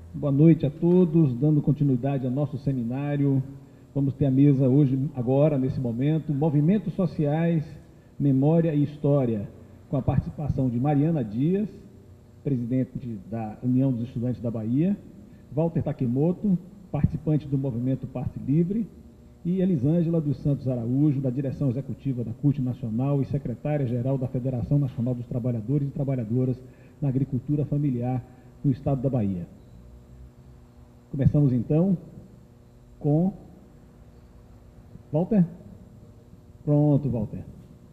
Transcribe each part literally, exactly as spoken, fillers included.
Boa noite a todos, dando continuidade ao nosso seminário. Vamos ter a mesa hoje, agora, nesse momento, Movimentos Sociais, Memória e História, com a participação de Mariana Dias, presidente da União dos Estudantes da Bahia, Walter Takemoto, participante do Movimento Parte Livre, e Elisângela dos Santos Araújo, da direção executiva da C U T Nacional e secretária-geral da Federação Nacional dos Trabalhadores e Trabalhadoras na Agricultura Familiar no Estado da Bahia. Começamos, então, com... Walter? Pronto, Walter.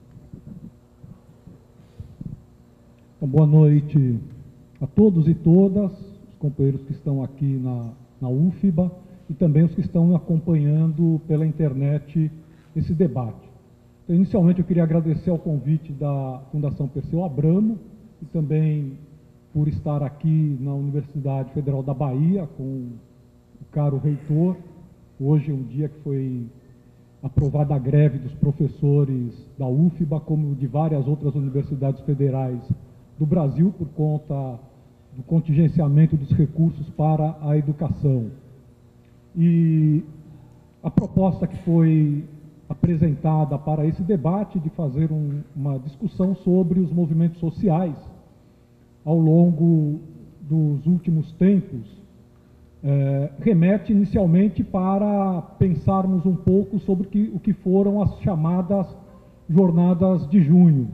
Então, boa noite a todos e todas, os companheiros que estão aqui na, na U F B A e também os que estão acompanhando pela internet esse debate. Então, inicialmente, eu queria agradecer ao convite da Fundação Perseu Abramo e também por estar aqui na Universidade Federal da Bahia com o caro reitor. Hoje é um dia que foi aprovada a greve dos professores da U F B A, como de várias outras universidades federais do Brasil, por conta do contingenciamento dos recursos para a educação. E a proposta que foi apresentada para esse debate de fazer um, uma discussão sobre os movimentos sociais ao longo dos últimos tempos, é, remete inicialmente para pensarmos um pouco sobre que, o que foram as chamadas jornadas de junho.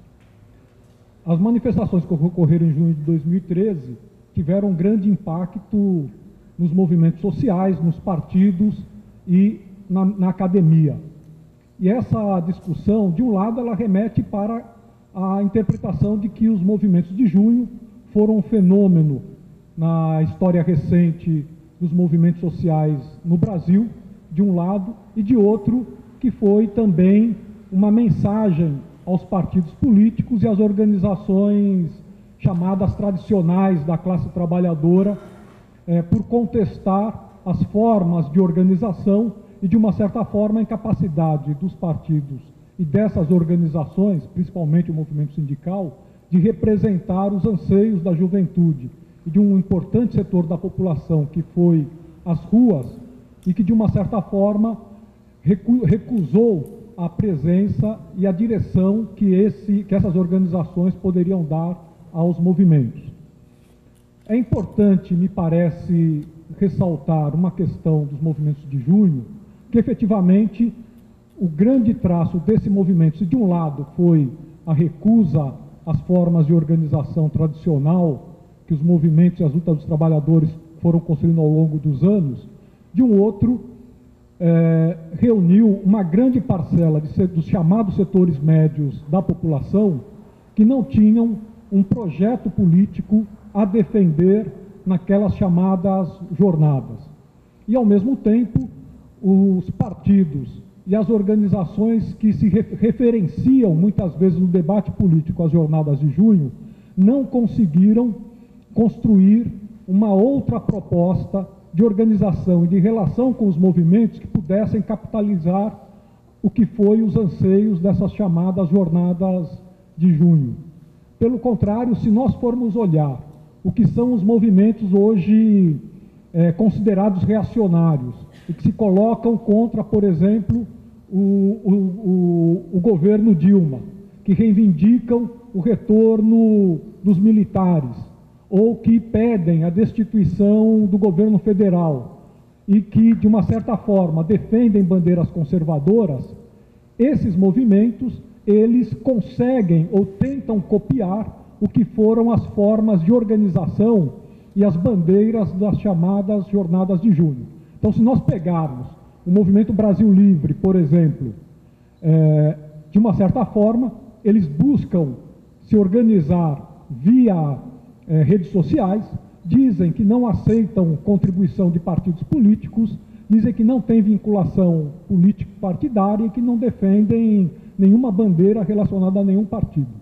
As manifestações que ocorreram em junho de dois mil e treze tiveram um grande impacto nos movimentos sociais, nos partidos e na, na academia. E essa discussão, de um lado, ela remete para a interpretação de que os movimentos de junho foram um fenômeno na história recente dos movimentos sociais no Brasil, de um lado, e de outro, que foi também uma mensagem aos partidos políticos e às organizações chamadas tradicionais da classe trabalhadora, é, por contestar as formas de organização e, de uma certa forma, a incapacidade dos partidos e dessas organizações, principalmente o movimento sindical, de representar os anseios da juventude e de um importante setor da população, que foi as ruas, e que, de uma certa forma, recu- recusou a presença e a direção que, esse, que essas organizações poderiam dar aos movimentos. É importante, me parece, ressaltar uma questão dos movimentos de junho, que efetivamente o grande traço desse movimento, se de um lado foi a recusa às formas de organização tradicional que os movimentos e as lutas dos trabalhadores foram construindo ao longo dos anos, de um outro, é, reuniu uma grande parcela de, dos chamados setores médios da população que não tinham um projeto político a defender naquelas chamadas jornadas. E, ao mesmo tempo, os partidos e as organizações que se referenciam muitas vezes no debate político às jornadas de junho não conseguiram construir uma outra proposta de organização e de relação com os movimentos que pudessem capitalizar o que foi os anseios dessas chamadas jornadas de junho. Pelo contrário, se nós formos olhar o que são os movimentos hoje é, considerados reacionários e que se colocam contra, por exemplo, o, o, o, o governo Dilma, que reivindicam o retorno dos militares, ou que pedem a destituição do governo federal e que, de uma certa forma, defendem bandeiras conservadoras, esses movimentos, eles conseguem ou tentam copiar o que foram as formas de organização e as bandeiras das chamadas jornadas de junho. Então, se nós pegarmos o Movimento Brasil Livre, por exemplo, é, de uma certa forma, eles buscam se organizar via é, redes sociais, dizem que não aceitam contribuição de partidos políticos, dizem que não têm vinculação político-partidária e que não defendem nenhuma bandeira relacionada a nenhum partido.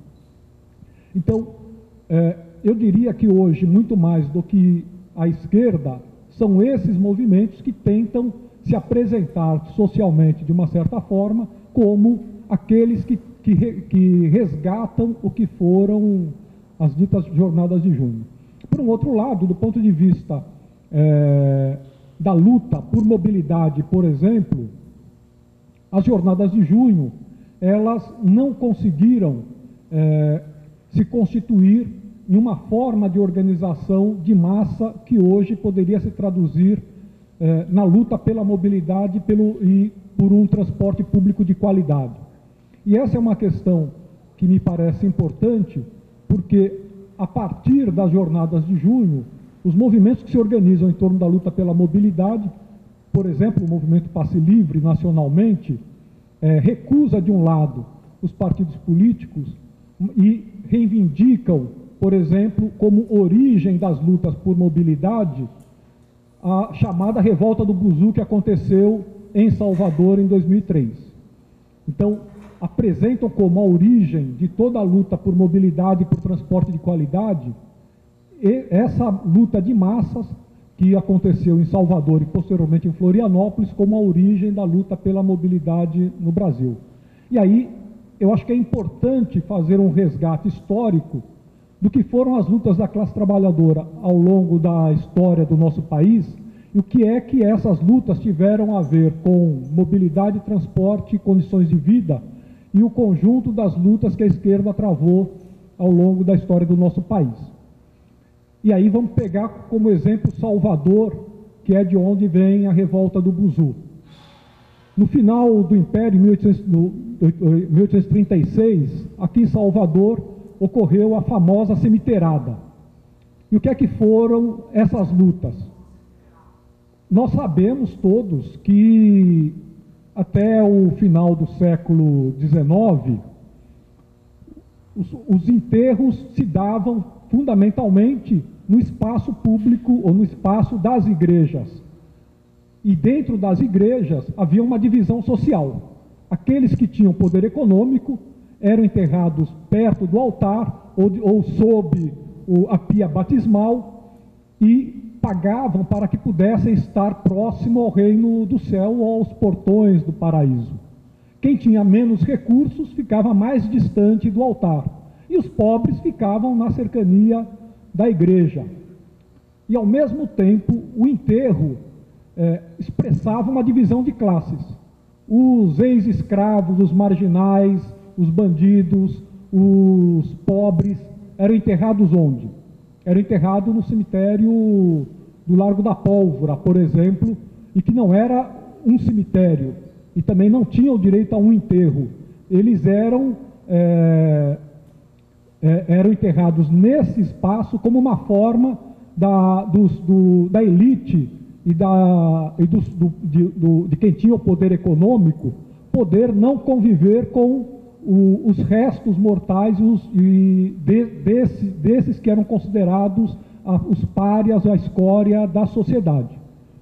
Então, é, eu diria que hoje, muito mais do que a esquerda, são esses movimentos que tentam se apresentar socialmente, de uma certa forma, como aqueles que, que, que resgatam o que foram as ditas jornadas de junho. Por um outro lado, do ponto de vista é, da luta por mobilidade, por exemplo, as jornadas de junho, elas não conseguiram é, se constituir em uma forma de organização de massa que hoje poderia se traduzir é, na luta pela mobilidade pelo, e por um transporte público de qualidade. E essa é uma questão que me parece importante, porque a partir das jornadas de junho, os movimentos que se organizam em torno da luta pela mobilidade, por exemplo, o movimento Passe Livre nacionalmente, é, recusa de um lado os partidos políticos e reivindicam, por exemplo, como origem das lutas por mobilidade, a chamada Revolta do Buzu que aconteceu em Salvador em dois mil e três. Então, apresentam como a origem de toda a luta por mobilidade e por transporte de qualidade e essa luta de massas que aconteceu em Salvador e posteriormente em Florianópolis como a origem da luta pela mobilidade no Brasil. E aí, eu acho que é importante fazer um resgate histórico do que foram as lutas da classe trabalhadora ao longo da história do nosso país e o que é que essas lutas tiveram a ver com mobilidade, transporte, condições de vida e o conjunto das lutas que a esquerda travou ao longo da história do nosso país. E aí vamos pegar como exemplo Salvador, que é de onde vem a Revolta do Buzu. No final do Império, em mil oitocentos e trinta e seis, aqui em Salvador, ocorreu a famosa cemiteirada. E o que é que foram essas lutas? Nós sabemos todos que até o final do século dezenove, os, os enterros se davam fundamentalmente no espaço público ou no espaço das igrejas. E dentro das igrejas havia uma divisão social. Aqueles que tinham poder econômico eram enterrados perto do altar ou, ou sob o, a pia batismal e pagavam para que pudessem estar próximo ao reino do céu ou aos portões do paraíso. Quem tinha menos recursos ficava mais distante do altar e os pobres ficavam na cercania da igreja. E ao mesmo tempo o enterro é, expressava uma divisão de classes. Os ex-escravos, os marginais, os bandidos, os pobres, eram enterrados onde? Eram enterrados no cemitério do Largo da Pólvora, por exemplo, e que não era um cemitério, e também não tinham direito a um enterro. Eles eram, é, é, eram enterrados nesse espaço como uma forma da, dos, do, da elite e, da, e dos, do, de, do, de quem tinha o poder econômico, poder não conviver com o, os restos mortais os, e de, desse, desses que eram considerados a, os párias, a escória da sociedade.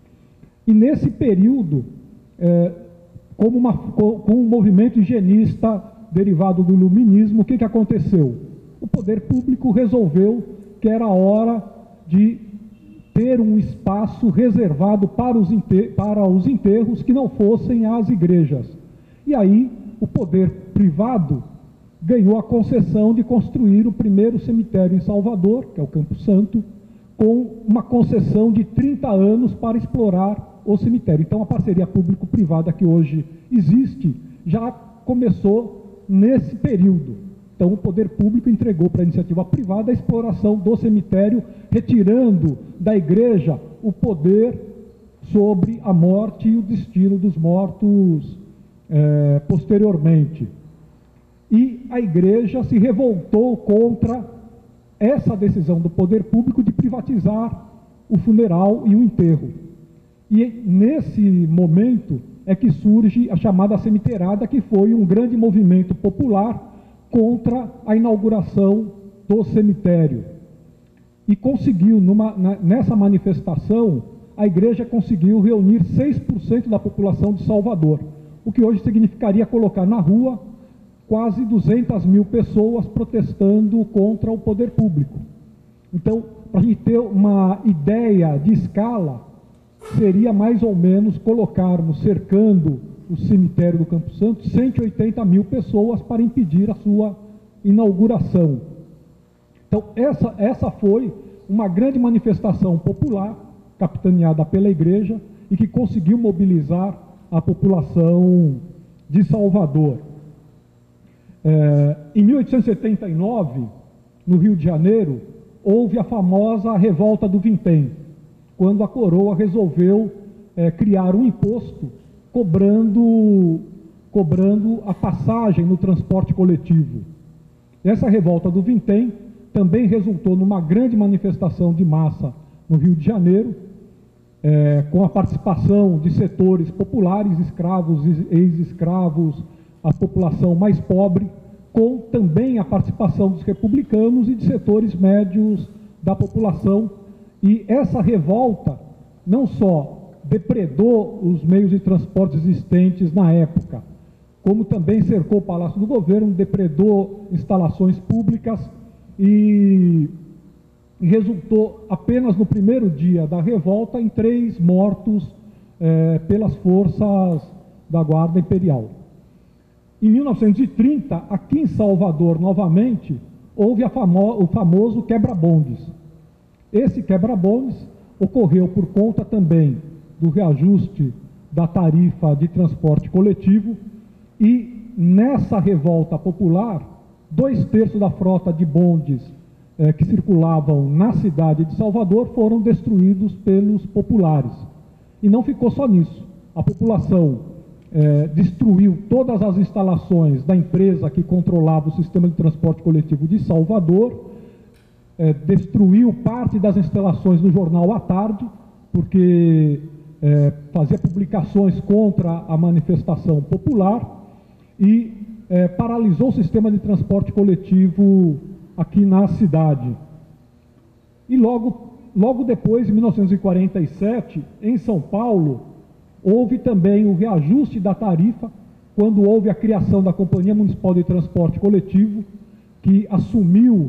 E nesse período, é, como uma, com, com um movimento higienista derivado do iluminismo, o que, que aconteceu? O poder público resolveu que era hora de ter um espaço reservado para os, enterros, para os enterros que não fossem as igrejas. E aí o poder privado ganhou a concessão de construir o primeiro cemitério em Salvador, que é o Campo Santo, com uma concessão de trinta anos para explorar o cemitério. Então a parceria público-privada que hoje existe já começou nesse período. Então o poder público entregou para a iniciativa privada a exploração do cemitério, retirando da igreja o poder sobre a morte e o destino dos mortos é, posteriormente. E a igreja se revoltou contra essa decisão do poder público de privatizar o funeral e o enterro. E nesse momento é que surge a chamada cemiteirada, que foi um grande movimento popular contra a inauguração do cemitério. E conseguiu, numa, na, nessa manifestação, a igreja conseguiu reunir seis por cento da população de Salvador, o que hoje significaria colocar na rua quase duzentas mil pessoas protestando contra o poder público. Então, para a gente ter uma ideia de escala, seria mais ou menos colocarmos, cercando o cemitério do Campo Santo, cento e oitenta mil pessoas para impedir a sua inauguração. Então, essa, essa foi uma grande manifestação popular capitaneada pela Igreja, e que conseguiu mobilizar a população de Salvador. É, em mil oitocentos e setenta e nove, no Rio de Janeiro, houve a famosa Revolta do Vintém, quando a coroa resolveu é, criar um imposto cobrando, cobrando a passagem no transporte coletivo. Essa Revolta do Vintém também resultou numa grande manifestação de massa no Rio de Janeiro, é, com a participação de setores populares, escravos, ex-escravos, a população mais pobre, com também a participação dos republicanos e de setores médios da população. E essa revolta não só depredou os meios de transporte existentes na época, como também cercou o Palácio do Governo, depredou instalações públicas e, e resultou apenas no primeiro dia da revolta em três mortos eh, pelas forças da Guarda Imperial. Em mil novecentos e trinta, aqui em Salvador, novamente, houve a famo- o famoso quebra-bondes. Esse quebra-bondes ocorreu por conta também do reajuste da tarifa de transporte coletivo e, nessa revolta popular, dois terços da frota de bondes eh, que circulavam na cidade de Salvador foram destruídos pelos populares. E não ficou só nisso. A população É, destruiu todas as instalações da empresa que controlava o sistema de transporte coletivo de Salvador, é, destruiu parte das instalações do jornal à tarde, porque é, fazia publicações contra a manifestação popular e é, paralisou o sistema de transporte coletivo aqui na cidade. E logo, logo depois, em mil novecentos e quarenta e sete, em São Paulo, houve também o reajuste da tarifa, quando houve a criação da Companhia Municipal de Transporte Coletivo, que assumiu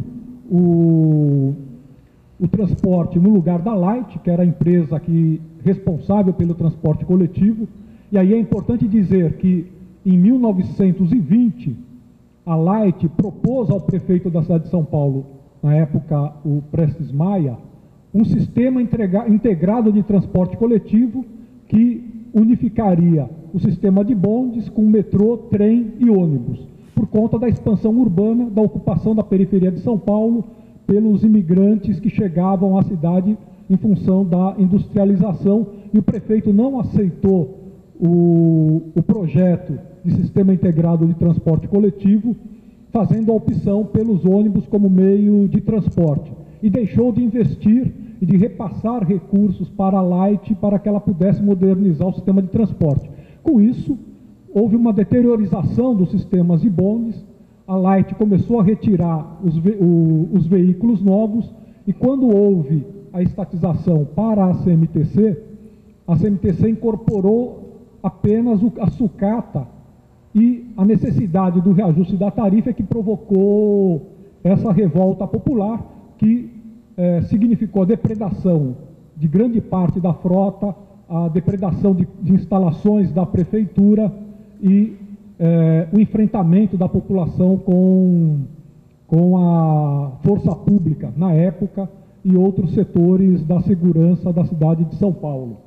o, o transporte no lugar da Light, que era a empresa que, responsável pelo transporte coletivo. E aí é importante dizer que, em mil novecentos e vinte, a Light propôs ao prefeito da cidade de São Paulo, na época o Prestes Maia, um sistema entrega, integrado de transporte coletivo que unificaria o sistema de bondes com metrô, trem e ônibus, por conta da expansão urbana, da ocupação da periferia de São Paulo pelos imigrantes que chegavam à cidade em função da industrialização, e o prefeito não aceitou o, o projeto de sistema integrado de transporte coletivo, fazendo a opção pelos ônibus como meio de transporte, e deixou de investir e de repassar recursos para a Light para que ela pudesse modernizar o sistema de transporte. Com isso, houve uma deteriorização dos sistemas de bondes, a Light começou a retirar os, ve o, os veículos novos, e quando houve a estatização para a C M T C, a C M T C incorporou apenas o, a sucata, e a necessidade do reajuste da tarifa é que provocou essa revolta popular, que É, significou a depredação de grande parte da frota, a depredação de, de instalações da prefeitura e é, o enfrentamento da população com, com a força pública na época e outros setores da segurança da cidade de São Paulo.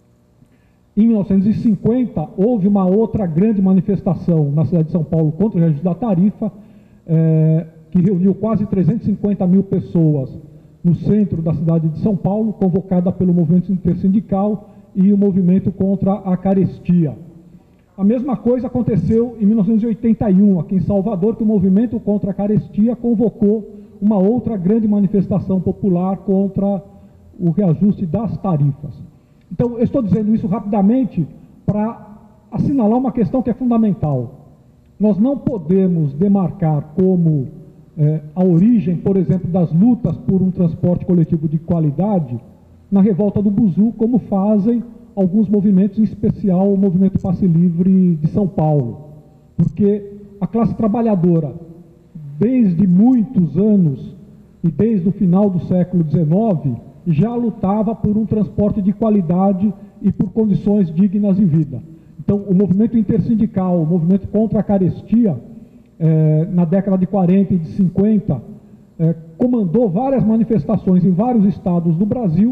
Em mil novecentos e cinquenta, houve uma outra grande manifestação na cidade de São Paulo contra o reajuste da tarifa, é, que reuniu quase trezentas e cinquenta mil pessoas no centro da cidade de São Paulo, convocada pelo movimento intersindical e o movimento contra a carestia. A mesma coisa aconteceu em mil novecentos e oitenta e um, aqui em Salvador, que o movimento contra a carestia convocou uma outra grande manifestação popular contra o reajuste das tarifas. Então, eu estou dizendo isso rapidamente para assinalar uma questão que é fundamental. Nós não podemos demarcar como É, a origem, por exemplo, das lutas por um transporte coletivo de qualidade na revolta do Buzu, como fazem alguns movimentos, em especial o movimento Passe Livre de São Paulo. Porque a classe trabalhadora, desde muitos anos e desde o final do século dezenove, já lutava por um transporte de qualidade e por condições dignas de vida. Então, o movimento intersindical, o movimento contra a carestia, É, na década de quarenta e de cinquenta, é, comandou várias manifestações em vários estados do Brasil,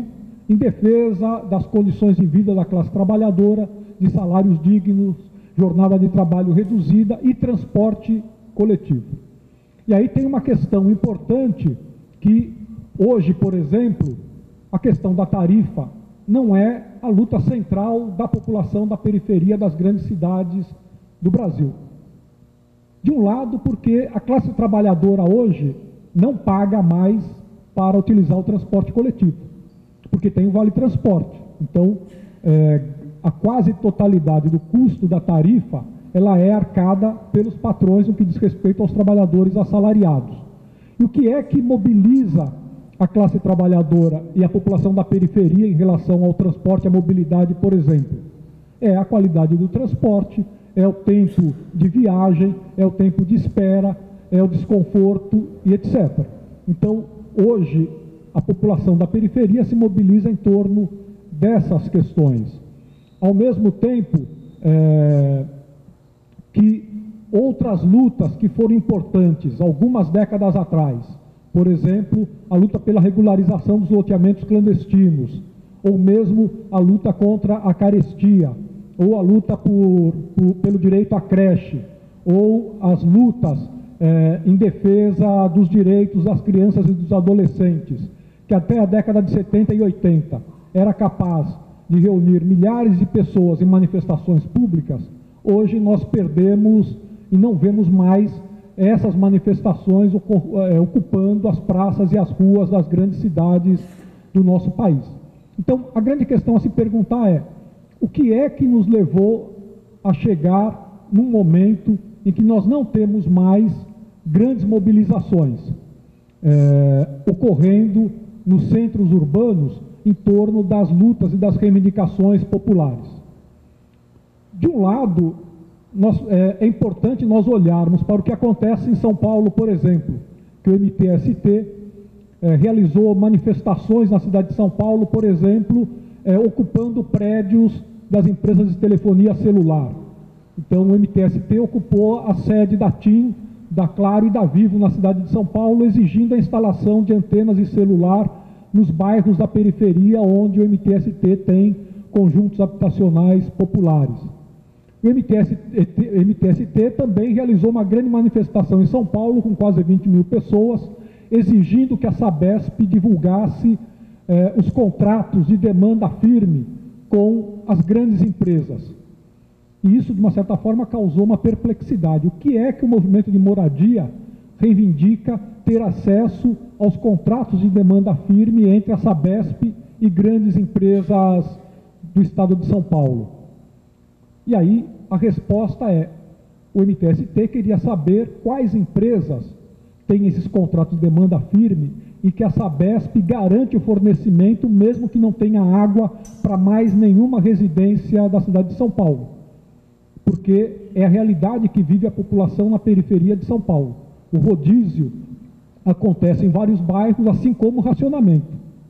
em defesa das condições de vida da classe trabalhadora, de salários dignos, jornada de trabalho reduzida e transporte coletivo. E aí tem uma questão importante que hoje, por exemplo, a questão da tarifa não é a luta central da população da periferia das grandes cidades do Brasil. De um lado, porque a classe trabalhadora hoje não paga mais para utilizar o transporte coletivo, porque tem o Vale Transporte. Então, é, a quase totalidade do custo da tarifa, ela é arcada pelos patrões no que diz respeito aos trabalhadores assalariados. E o que é que mobiliza a classe trabalhadora e a população da periferia em relação ao transporte e à mobilidade, por exemplo? É a qualidade do transporte, é o tempo de viagem, é o tempo de espera, é o desconforto e etcétera. Então, hoje, a população da periferia se mobiliza em torno dessas questões. Ao mesmo tempo é, que outras lutas que foram importantes algumas décadas atrás, por exemplo, a luta pela regularização dos loteamentos clandestinos, ou mesmo a luta contra a carestia, ou a luta por, por, pelo direito à creche, ou as lutas é, em defesa dos direitos das crianças e dos adolescentes, que até a década de setenta e oitenta era capaz de reunir milhares de pessoas em manifestações públicas, hoje nós perdemos e não vemos mais essas manifestações ocupando as praças e as ruas das grandes cidades do nosso país. Então, a grande questão a se perguntar é: o que é que nos levou a chegar num momento em que nós não temos mais grandes mobilizações é, ocorrendo nos centros urbanos em torno das lutas e das reivindicações populares? De um lado, nós, é, é importante nós olharmos para o que acontece em São Paulo, por exemplo, que o M T S T é, realizou manifestações na cidade de São Paulo, por exemplo, é, ocupando prédios das empresas de telefonia celular. Então, o M T S T ocupou a sede da TIM, da Claro e da Vivo na cidade de São Paulo, exigindo a instalação de antenas de celular nos bairros da periferia onde o M T S T tem conjuntos habitacionais populares. O M T S T também realizou uma grande manifestação em São Paulo, com quase vinte mil pessoas, exigindo que a Sabesp divulgasse eh, os contratos de demanda firme com as grandes empresas. E isso, de uma certa forma, causou uma perplexidade. O que é que o movimento de moradia reivindica ter acesso aos contratos de demanda firme entre a Sabesp e grandes empresas do estado de São Paulo? E aí a resposta é: o M T S T queria saber quais empresas têm esses contratos de demanda firme e que a Sabesp garante o fornecimento, mesmo que não tenha água para mais nenhuma residência da cidade de São Paulo. Porque é a realidade que vive a população na periferia de São Paulo. O rodízio acontece em vários bairros, assim como o racionamento.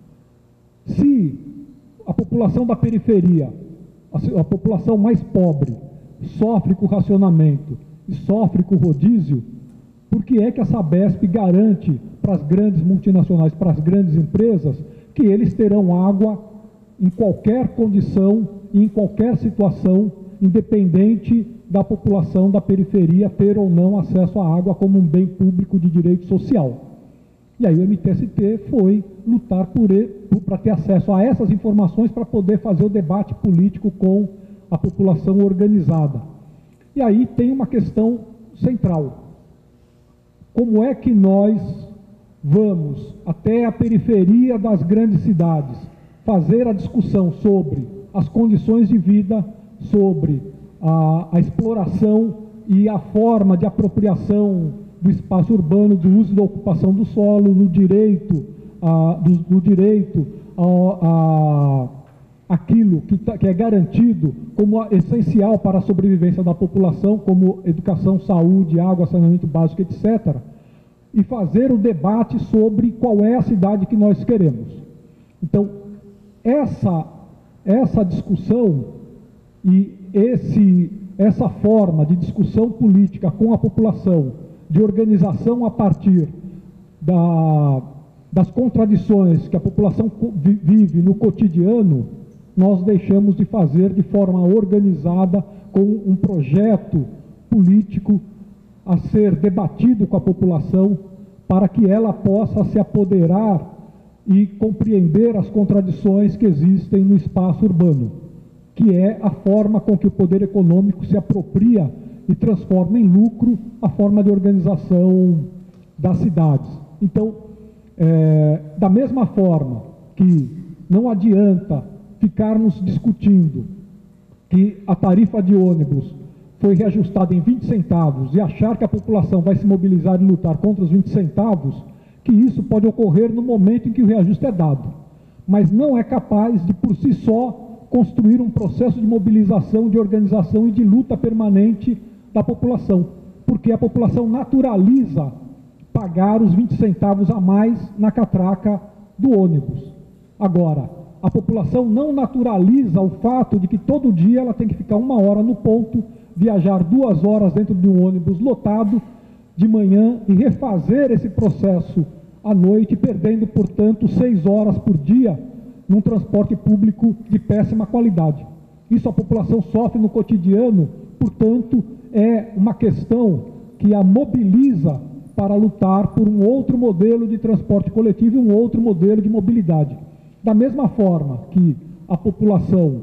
Se a população da periferia, a, a população mais pobre, sofre com o racionamento e sofre com o rodízio, por que é que a Sabesp garante para as grandes multinacionais, para as grandes empresas, que eles terão água em qualquer condição e em qualquer situação, independente da população da periferia ter ou não acesso à água como um bem público de direito social? E aí o M T S T foi lutar por para ter acesso a essas informações para poder fazer o debate político com a população organizada. E aí tem uma questão central. Como é que nós vamos até a periferia das grandes cidades fazer a discussão sobre as condições de vida, sobre a, a exploração e a forma de apropriação do espaço urbano, do uso e da ocupação do solo, do direito, a, do, do direito a, a aquilo que, tá, que é garantido como essencial para a sobrevivência da população, como educação, saúde, água, saneamento básico, etcétera, e fazer o debate sobre qual é a cidade que nós queremos. Então, essa, essa discussão e esse, essa forma de discussão política com a população, de organização a partir da, das contradições que a população vive no cotidiano, nós deixamos de fazer de forma organizada, com um projeto político a ser debatido com a população, para que ela possa se apoderar e compreender as contradições que existem no espaço urbano, que é a forma com que o poder econômico se apropria e transforma em lucro a forma de organização das cidades. Então, é, da mesma forma que não adianta ficarmos discutindo que a tarifa de ônibus foi reajustada em vinte centavos e achar que a população vai se mobilizar e lutar contra os vinte centavos, que isso pode ocorrer no momento em que o reajuste é dado, mas não é capaz de, por si só, construir um processo de mobilização, de organização e de luta permanente da população, porque a população naturaliza pagar os vinte centavos a mais na catraca do ônibus. Agora, a população não naturaliza o fato de que todo dia ela tem que ficar uma hora no ponto, viajar duas horas dentro de um ônibus lotado de manhã e refazer esse processo à noite, perdendo, portanto, seis horas por dia num transporte público de péssima qualidade. Isso a população sofre no cotidiano, portanto, é uma questão que a mobiliza para lutar por um outro modelo de transporte coletivo e um outro modelo de mobilidade. Da mesma forma que a população,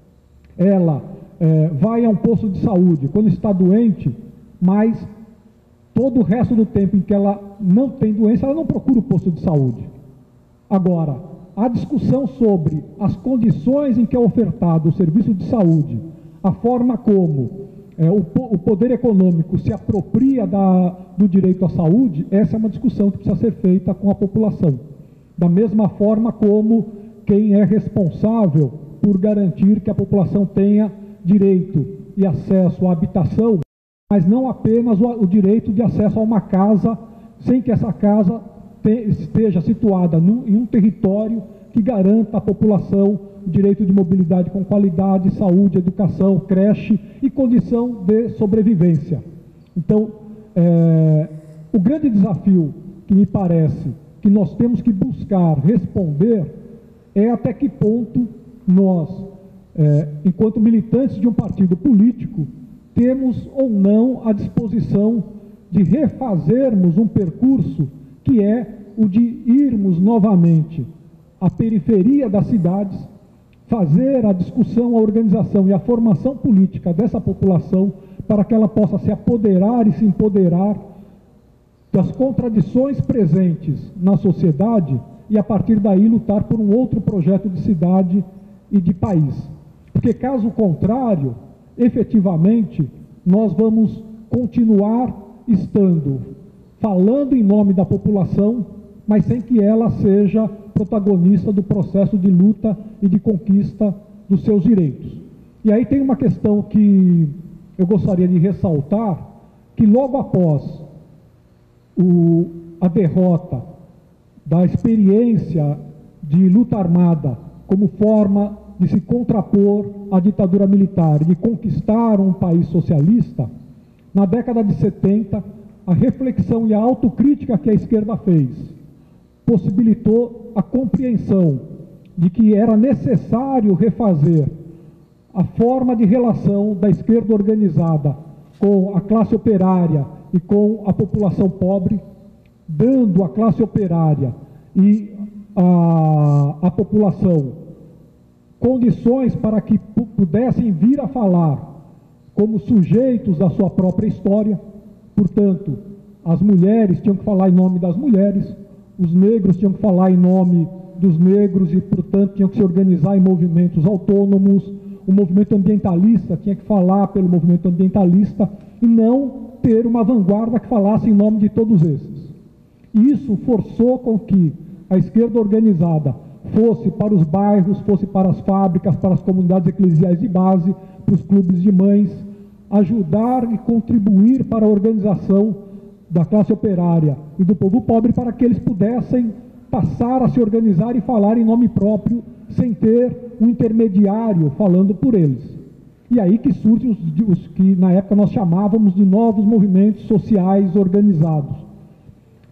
ela é, vai a um posto de saúde quando está doente, mas todo o resto do tempo em que ela não tem doença, ela não procura o posto de saúde. Agora, a discussão sobre as condições em que é ofertado o serviço de saúde, a forma como é, o, o poder econômico se apropria da, do direito à saúde, essa é uma discussão que precisa ser feita com a população. Da mesma forma como quem é responsável por garantir que a população tenha direito e acesso à habitação, mas não apenas o, o direito de acesso a uma casa, sem que essa casa te, esteja situada no, em um território que garanta à população o direito de mobilidade com qualidade, saúde, educação, creche e condição de sobrevivência. Então, é, o grande desafio que me parece que nós temos que buscar responder é até que ponto nós, é, enquanto militantes de um partido político, temos ou não a disposição de refazermos um percurso que é o de irmos novamente à periferia das cidades, fazer a discussão, a organização e a formação política dessa população para que ela possa se apoderar e se empoderar das contradições presentes na sociedade e, a partir daí, lutar por um outro projeto de cidade e de país. Porque, caso contrário, efetivamente, nós vamos continuar estando falando em nome da população, mas sem que ela seja protagonista do processo de luta e de conquista dos seus direitos. E aí tem uma questão que eu gostaria de ressaltar, que logo após o, a derrota da experiência de luta armada como forma de se contrapor à ditadura militar e de conquistar um país socialista, na década de setenta, a reflexão e a autocrítica que a esquerda fez possibilitou a compreensão de que era necessário refazer a forma de relação da esquerda organizada com a classe operária e com a população pobre, dando à classe operária e à, à população condições para que pudessem vir a falar como sujeitos da sua própria história. Portanto, as mulheres tinham que falar em nome das mulheres, os negros tinham que falar em nome dos negros e, portanto, tinham que se organizar em movimentos autônomos, o movimento ambientalista tinha que falar pelo movimento ambientalista e não ter uma vanguarda que falasse em nome de todos esses. E isso forçou com que a esquerda organizada fosse para os bairros, fosse para as fábricas, para as comunidades eclesiais de base, para os clubes de mães, ajudar e contribuir para a organização da classe operária e do povo pobre para que eles pudessem passar a se organizar e falar em nome próprio, sem ter um intermediário falando por eles. E aí que surgem os, os que na época nós chamávamos de novos movimentos sociais organizados.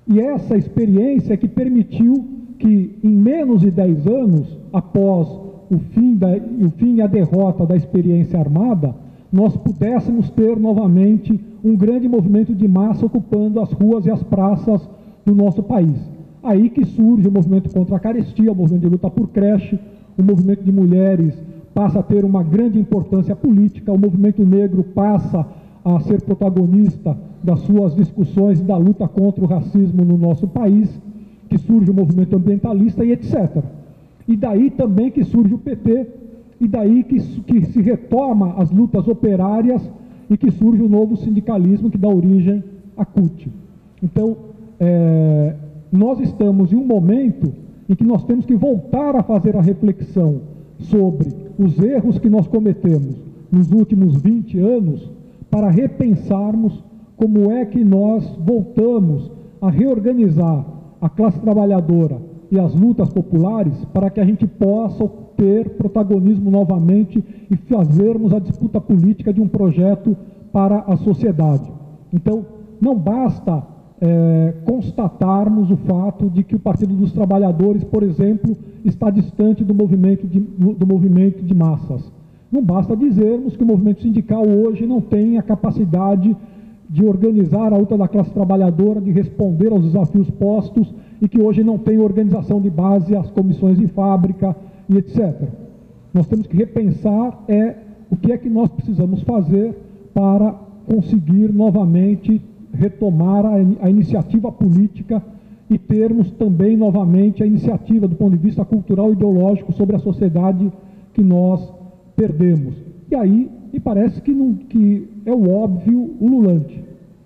E essa experiência é que permitiu que, em menos de dez anos, após o fim, da, o fim e a derrota da experiência armada, nós pudéssemos ter novamente um grande movimento de massa ocupando as ruas e as praças do nosso país. Aí que surge o movimento contra a carestia, o movimento de luta por creche, o movimento de mulheres passa a ter uma grande importância política, o movimento negro passa a ser protagonista das suas discussões e da luta contra o racismo no nosso país, que surge o movimento ambientalista e etcétera. E daí também que surge o P T, e daí que, que se retoma as lutas operárias e que surge o novo sindicalismo que dá origem à C U T. Então, é, nós estamos em um momento em que nós temos que voltar a fazer a reflexão sobre os erros que nós cometemos nos últimos vinte anos para repensarmos como é que nós voltamos a reorganizar a classe trabalhadora e as lutas populares para que a gente possa ter protagonismo novamente e fazermos a disputa política de um projeto para a sociedade. Então, não basta é, constatarmos o fato de que o Partido dos Trabalhadores, por exemplo, está distante do movimento de, do movimento de massas. Não basta dizermos que o movimento sindical hoje não tem a capacidade de organizar a luta da classe trabalhadora, de responder aos desafios postos e que hoje não tem organização de base, as comissões de fábrica e etcétera. Nós temos que repensar é, o que é que nós precisamos fazer para conseguir novamente retomar a, a iniciativa política e termos também novamente a iniciativa do ponto de vista cultural e ideológico sobre a sociedade que nós perdemos. E aí, me parece que, não, que é o óbvio ululante.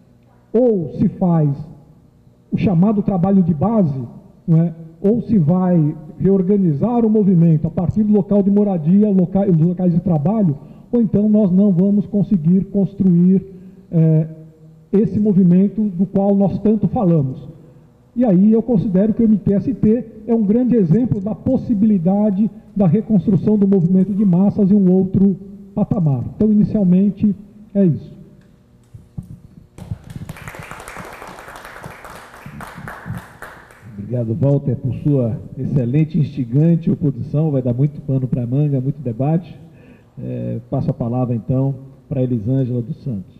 Ou se faz o chamado trabalho de base, não é? Ou se vai reorganizar o movimento a partir do local de moradia, loca, dos locais de trabalho, ou então nós não vamos conseguir construir é, esse movimento do qual nós tanto falamos. E aí eu considero que o M T S T é um grande exemplo da possibilidade da reconstrução do movimento de massas em um outro patamar. Então, inicialmente, é isso. Obrigado, Walter, por sua excelente e instigante oposição. Vai dar muito pano para a manga, muito debate. É, passo a palavra, então, para a Elisângela dos Santos.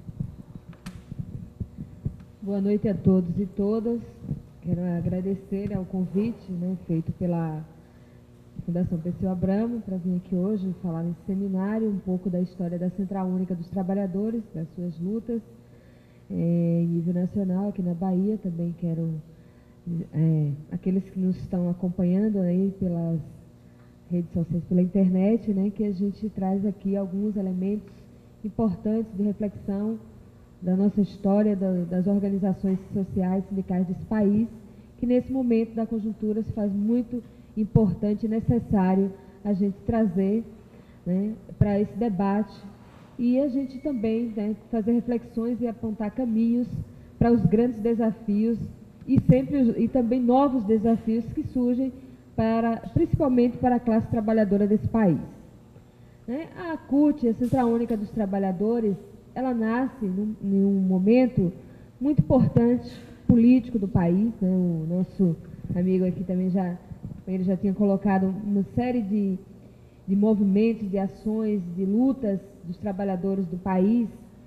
Boa noite a todos e todas. Quero agradecer ao convite, né, feito pela Fundação Perseu Abramo para vir aqui hoje falar nesse seminário um pouco da história da Central Única dos Trabalhadores, das suas lutas é, em nível nacional aqui na Bahia. Também quero é, aqueles que nos estão acompanhando aí pelas redes sociais, pela internet, né, que a gente traz aqui alguns elementos importantes de reflexão da nossa história, da, das organizações sociais, sindicais desse país, que nesse momento da conjuntura se faz muito importante e necessário a gente trazer, né, para esse debate e a gente também, né, fazer reflexões e apontar caminhos para os grandes desafios e sempre e também novos desafios que surgem para, principalmente para a classe trabalhadora desse país. Né? A C U T, a Central Única dos Trabalhadores, ela nasce num, num momento muito importante político do país, né? O nosso amigo aqui também já, ele já tinha colocado uma série de, de movimentos, de ações, de lutas dos trabalhadores do país,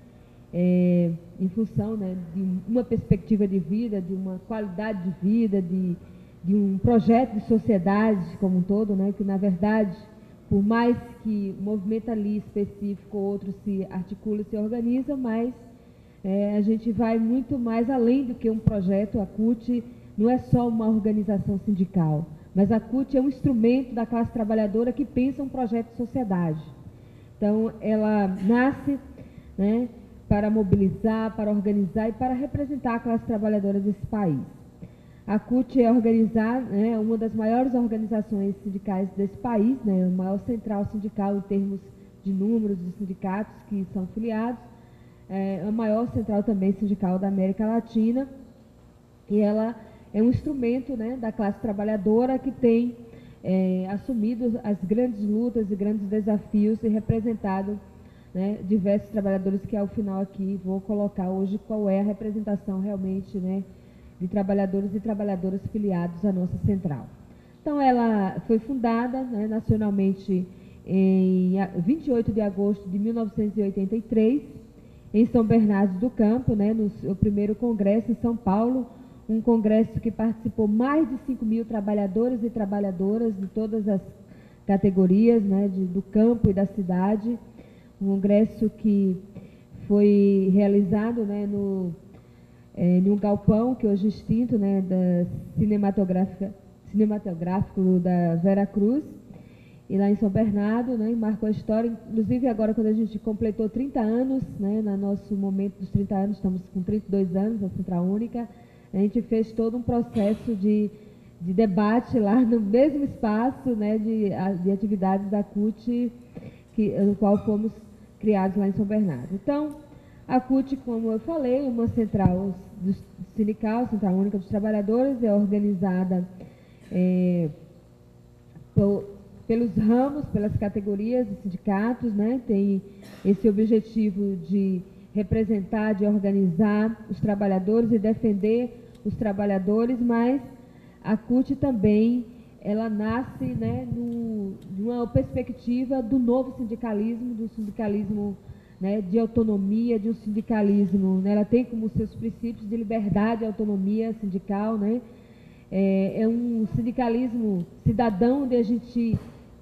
é, em função, né, de uma perspectiva de vida, de uma qualidade de vida, de, de um projeto de sociedade como um todo, né, que na verdade, por mais que o movimento ali específico ou outro se articula e se organiza, mas é, a gente vai muito mais além do que um projeto. A C U T não é só uma organização sindical, mas a C U T é um instrumento da classe trabalhadora que pensa um projeto de sociedade. Então, ela nasce, né, para mobilizar, para organizar e para representar a classe trabalhadora desse país. A C U T é organizar, né, uma das maiores organizações sindicais desse país, né, a maior central sindical em termos de números de sindicatos que são filiados, é a maior central também sindical da América Latina, e ela é um instrumento, né, da classe trabalhadora que tem é, assumido as grandes lutas e grandes desafios e representado, né, diversos trabalhadores que ao final aqui vou colocar hoje qual é a representação realmente, né, de trabalhadores e trabalhadoras filiados à nossa central. Então, ela foi fundada, né, nacionalmente em vinte e oito de agosto de mil novecentos e oitenta e três, em São Bernardo do Campo, né, no seu primeiro congresso em São Paulo, um congresso que participou mais de cinco mil trabalhadores e trabalhadoras de todas as categorias, né, de, do campo e da cidade, um congresso que foi realizado, né, no, é, em um galpão que hoje é extinto, né, da cinematográfica, cinematográfico da Vera Cruz, e lá em São Bernardo, né, marcou a história, inclusive agora quando a gente completou trinta anos, né, no nosso momento dos trinta anos, estamos com trinta e dois anos, a Central Única, a gente fez todo um processo de, de debate lá no mesmo espaço, né, de, de atividades da C U T, que, no qual fomos criados lá em São Bernardo. Então, a C U T, como eu falei, uma central do sindical, Central Única dos Trabalhadores, é organizada é, por, pelos ramos, pelas categorias de sindicatos, né, tem esse objetivo de representar, de organizar os trabalhadores e defender os trabalhadores, mas a C U T também, ela nasce, né, no, numa perspectiva do novo sindicalismo, do sindicalismo, né, de autonomia, de um sindicalismo, né, ela tem como seus princípios de liberdade e autonomia sindical, né, é, é um sindicalismo cidadão, onde a gente,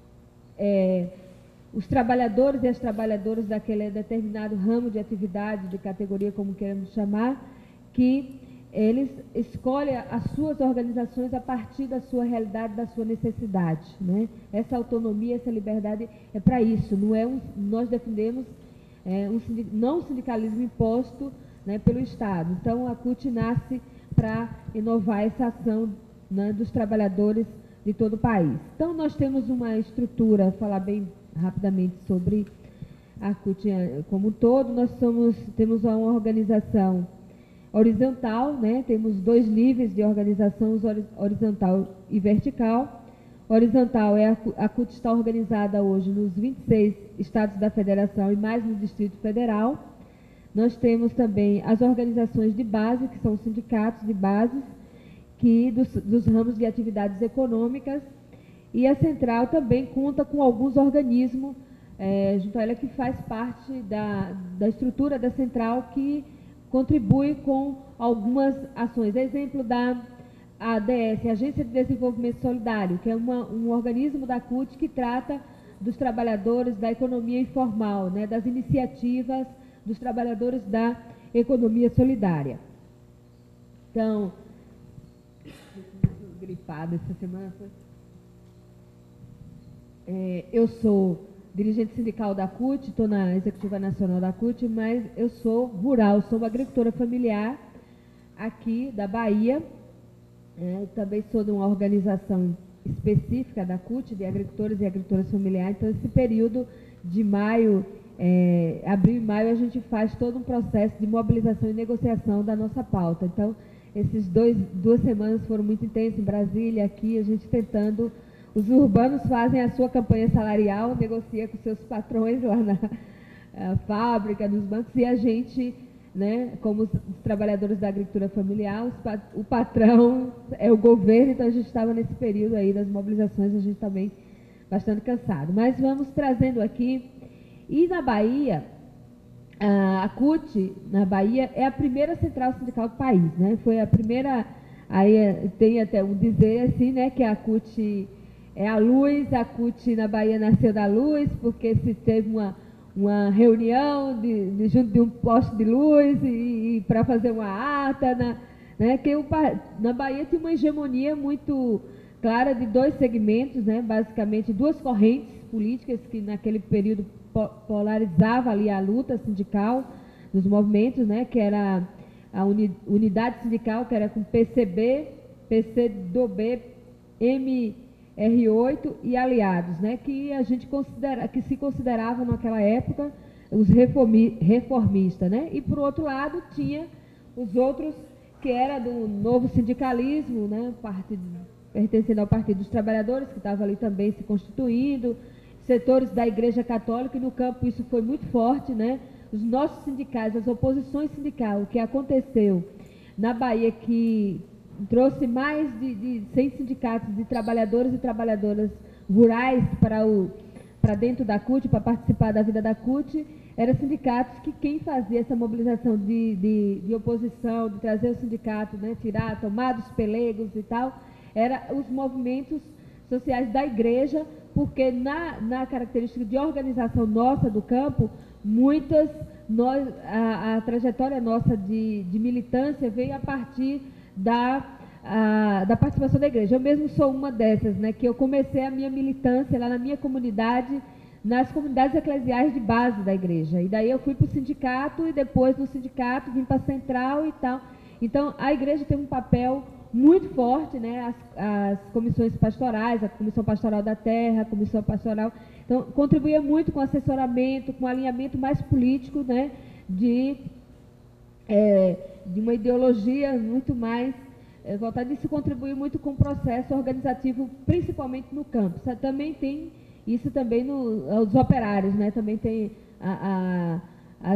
é, os trabalhadores e as trabalhadoras daquele determinado ramo de atividade, de categoria, como queremos chamar, que eles escolhem as suas organizações a partir da sua realidade, da sua necessidade, né? Essa autonomia, essa liberdade é para isso, não é um, nós defendemos é, um sindic, não um sindicalismo imposto, né, pelo Estado. Então, a C U T nasce para inovar essa ação, né, dos trabalhadores de todo o país. Então, nós temos uma estrutura, falar bem rapidamente sobre a C U T como um todo, nós somos, temos uma organização horizontal, né? Temos dois níveis de organização, horizontal e vertical. Horizontal é a, a C U T está organizada hoje nos vinte e seis estados da federação e mais no Distrito Federal. Nós temos também as organizações de base, que são os sindicatos de base, que dos, dos ramos de atividades econômicas, e a central também conta com alguns organismos, é, junto a ela, que faz parte da, da estrutura da central, que contribui com algumas ações. Exemplo da A D S, Agência de Desenvolvimento Solidário, que é uma, um organismo da C U T que trata dos trabalhadores da economia informal, né, das iniciativas dos trabalhadores da economia solidária. Então, gripada essa semana. É, eu sou dirigente sindical da C U T, estou na executiva nacional da C U T, mas eu sou rural, sou uma agricultora familiar aqui da Bahia. É, também sou de uma organização específica da C U T, de agricultores e agricultoras familiares. Então, esse período de maio, é, abril e maio, a gente faz todo um processo de mobilização e negociação da nossa pauta. Então, esses dois, duas semanas foram muito intensas em Brasília, aqui, a gente tentando. Os urbanos fazem a sua campanha salarial, negocia com seus patrões lá na fábrica, nos bancos, e a gente, né, como os, os trabalhadores da agricultura familiar, os, o patrão é o governo, então a gente estava nesse período aí das mobilizações, a gente também bastante cansado. Mas vamos trazendo aqui, e na Bahia, a C U T, na Bahia, é a primeira central sindical do país, né, foi a primeira, aí tem até um dizer assim, né, que a C U T é a luz, a C U T na Bahia nasceu da luz, porque se teve uma, uma reunião de, de, junto de um poste de luz e, e para fazer uma ata, na, né, que o, na Bahia tinha uma hegemonia muito clara de dois segmentos, né, basicamente duas correntes políticas que naquele período polarizava ali a luta sindical dos movimentos, né, que era a uni, unidade sindical, que era com P C B, P C do B, M R oito e aliados, né, que a gente considera, que se consideravam naquela época os reformi, reformistas, né, e por outro lado tinha os outros que era do novo sindicalismo, né, parte, pertencendo ao Partido dos Trabalhadores, que estava ali também se constituindo, setores da Igreja Católica, e no campo isso foi muito forte, né, os nossos sindicais, as oposições sindicais, o que aconteceu na Bahia, que trouxe mais de, de cem sindicatos de trabalhadores e trabalhadoras rurais para, o, para dentro da C U T, para participar da vida da C U T, eram sindicatos que quem fazia essa mobilização de, de, de oposição, de trazer o sindicato, né, tirar, tomar dos pelegos e tal, eram os movimentos sociais da igreja, porque na, na característica de organização nossa do campo, muitas, nós, a, a trajetória nossa de, de militância veio a partir da, a, da participação da igreja. Eu mesmo sou uma dessas, né, que eu comecei a minha militância lá na minha comunidade, nas comunidades eclesiais de base da igreja. E daí eu fui para o sindicato e depois no sindicato vim para a central e tal. Então, a igreja tem um papel muito forte, né, as, as comissões pastorais, a Comissão Pastoral da Terra, a Comissão Pastoral, então contribuía muito com assessoramento, com alinhamento mais político, né, de, é, de uma ideologia muito mais é, voltada, e se contribuiu muito com o processo organizativo, principalmente no campo. Também tem isso também nos operários, né, também tem a, a, as,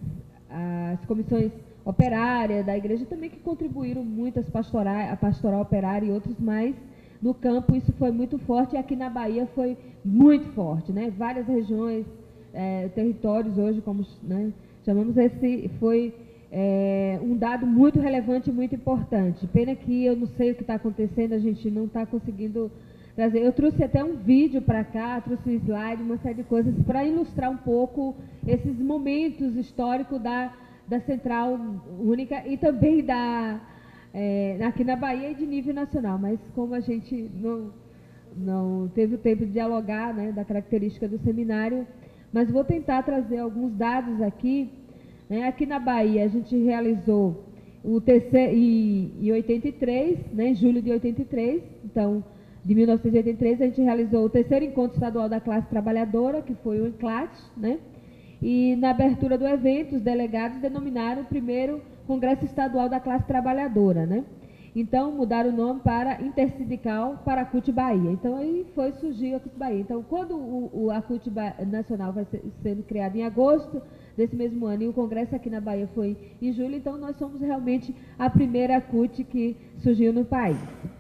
as comissões operária da igreja também, que contribuíram muito as pastorais, a pastoral operária e outros mais. No campo isso foi muito forte, e aqui na Bahia foi muito forte, né? Várias regiões, é, territórios hoje, como, né, chamamos, esse foi é, um dado muito relevante e muito importante. Pena que eu não sei o que está acontecendo, a gente não está conseguindo trazer. Eu trouxe até um vídeo para cá, trouxe um slide, uma série de coisas para ilustrar um pouco esses momentos históricos da da Central Única e também da, é, aqui na Bahia e de nível nacional, mas como a gente não, não teve o tempo de dialogar, né, da característica do seminário, mas vou tentar trazer alguns dados aqui, né. Aqui na Bahia a gente realizou o terceiro, em, em oitenta e três, né, em julho de oitenta e três, então, de mil novecentos e oitenta e três, a gente realizou o terceiro encontro estadual da classe trabalhadora, que foi o ENCLAT, né. E na abertura do evento, os delegados denominaram o primeiro Congresso Estadual da Classe Trabalhadora, né? Então, mudaram o nome para Intersindical para a C U T Bahia. Então, aí foi surgir a C U T Bahia. Então, quando o, o, a C U T Nacional vai ser, sendo criada em agosto desse mesmo ano, e o Congresso aqui na Bahia foi em julho, então nós somos realmente a primeira C U T que surgiu no país.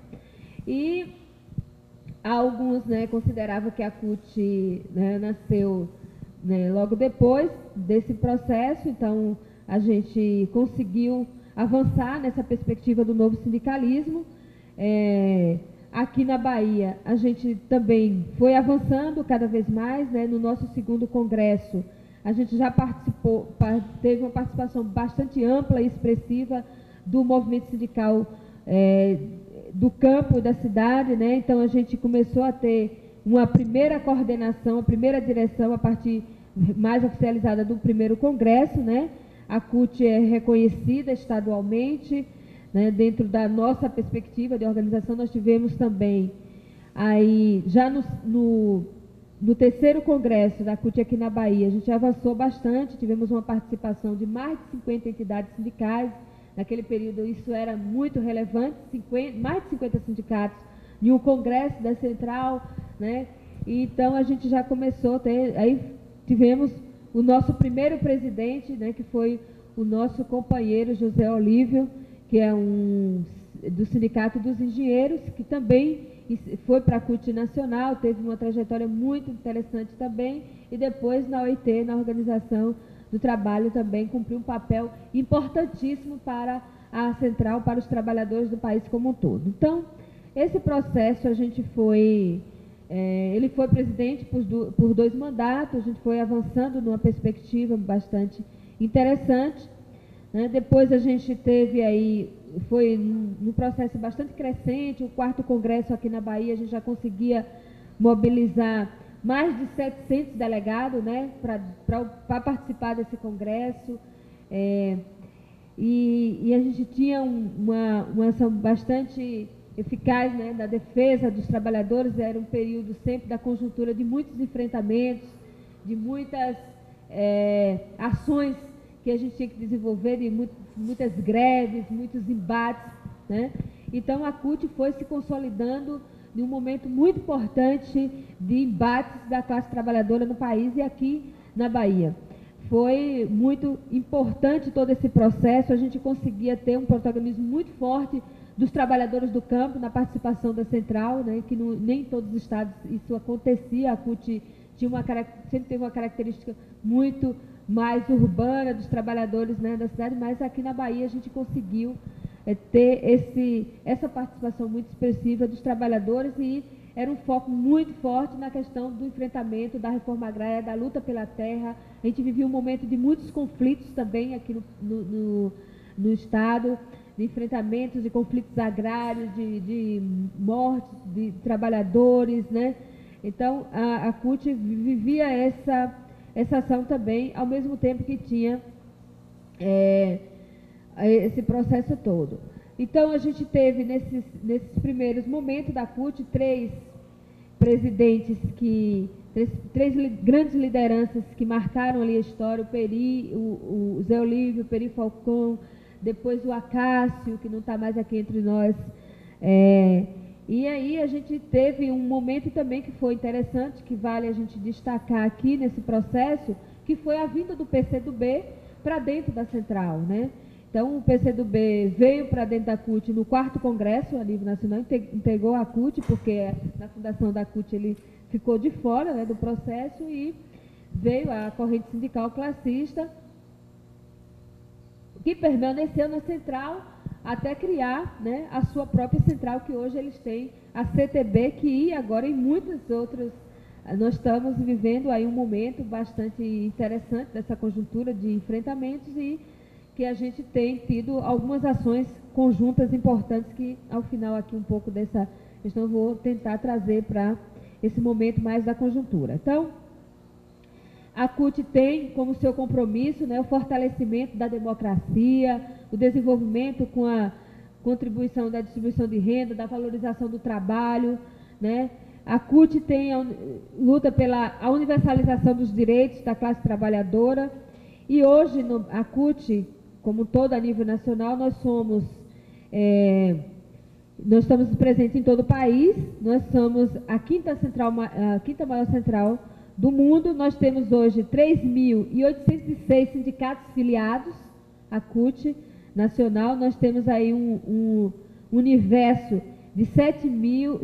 E alguns, né, consideravam que a C U T, né, nasceu, né, logo depois desse processo, então a gente conseguiu avançar nessa perspectiva do novo sindicalismo. É, aqui na Bahia, a gente também foi avançando cada vez mais, né, no nosso segundo congresso, a gente já participou, teve uma participação bastante ampla e expressiva do movimento sindical é, do campo da cidade, né, então a gente começou a ter uma primeira coordenação, a primeira direção a partir mais oficializada do primeiro congresso, né? A C U T é reconhecida estadualmente, né? Dentro da nossa perspectiva de organização, nós tivemos também, aí, já no, no, no terceiro congresso da C U T aqui na Bahia, a gente avançou bastante, tivemos uma participação de mais de cinquenta entidades sindicais. Naquele período isso era muito relevante, cinquenta, mais de cinquenta sindicatos em um congresso da Central, né? E, então a gente já começou a ter, aí tivemos o nosso primeiro presidente, né, que foi o nosso companheiro José Olívio, que é um do Sindicato dos Engenheiros, que também foi para a C U T Nacional, teve uma trajetória muito interessante também, e depois na O I T, na Organização do Trabalho, também cumpriu um papel importantíssimo para a Central, para os trabalhadores do país como um todo. Então, esse processo a gente foi... É, ele foi presidente por, do, por dois mandatos, a gente foi avançando numa perspectiva bastante interessante, né? Depois a gente teve aí, foi num processo bastante crescente, o quarto congresso aqui na Bahia, a gente já conseguia mobilizar mais de setecentos delegados, né, para participar desse congresso, é, e, e a gente tinha um, uma, uma ação bastante eficaz, né, da defesa dos trabalhadores. Era um período sempre da conjuntura de muitos enfrentamentos, de muitas é, ações que a gente tinha que desenvolver, de muito, muitas greves, muitos embates, né? Então a C U T foi se consolidando em um momento muito importante de embates da classe trabalhadora no país e aqui na Bahia. Foi muito importante todo esse processo, a gente conseguia ter um protagonismo muito forte dos trabalhadores do campo na participação da central, né, que não, nem em todos os estados isso acontecia. A CUT tinha uma, sempre teve uma característica muito mais urbana dos trabalhadores, né, da cidade, mas aqui na Bahia a gente conseguiu é, ter esse, essa participação muito expressiva dos trabalhadores, e era um foco muito forte na questão do enfrentamento da reforma agrária, da luta pela terra. A gente vivia um momento de muitos conflitos também aqui no, no, no, no Estado, de enfrentamentos, de conflitos agrários, de, de mortes de trabalhadores, né? Então, a, a CUT vivia essa, essa ação também, ao mesmo tempo que tinha é, esse processo todo. Então, a gente teve, nesses, nesses primeiros momentos da CUT, três presidentes, que, três, três grandes lideranças que marcaram ali a história: o Peri, o, o Zé Olívio, o Peri Falcão, depois o Acácio, que não está mais aqui entre nós. É, e aí a gente teve um momento também que foi interessante, que vale a gente destacar aqui nesse processo, que foi a vinda do P C do B para dentro da central, né? Então, o P C do B veio para dentro da CUT no quarto congresso a nível nacional, integrou a CUT, porque na fundação da CUT ele ficou de fora, né, do processo, e veio a corrente sindical classista, que permaneceu na central até criar, né, a sua própria central, que hoje eles têm, a C T B, que agora em muitas outras, nós estamos vivendo aí um momento bastante interessante dessa conjuntura de enfrentamentos, e que a gente tem tido algumas ações conjuntas importantes, que ao final aqui um pouco dessa questão eu vou tentar trazer para esse momento mais da conjuntura. Então, a CUT tem como seu compromisso, né, o fortalecimento da democracia, o desenvolvimento com a contribuição da distribuição de renda, da valorização do trabalho, né? A CUT tem a, luta pela a universalização dos direitos da classe trabalhadora, e hoje no, a CUT, como todo a nível nacional, nós somos, é, nós estamos presentes em todo o país, nós somos a quinta, central, a quinta maior central do mundo. Nós temos hoje três mil oitocentos e seis sindicatos filiados à CUT nacional. Nós temos aí um, um universo de sete mil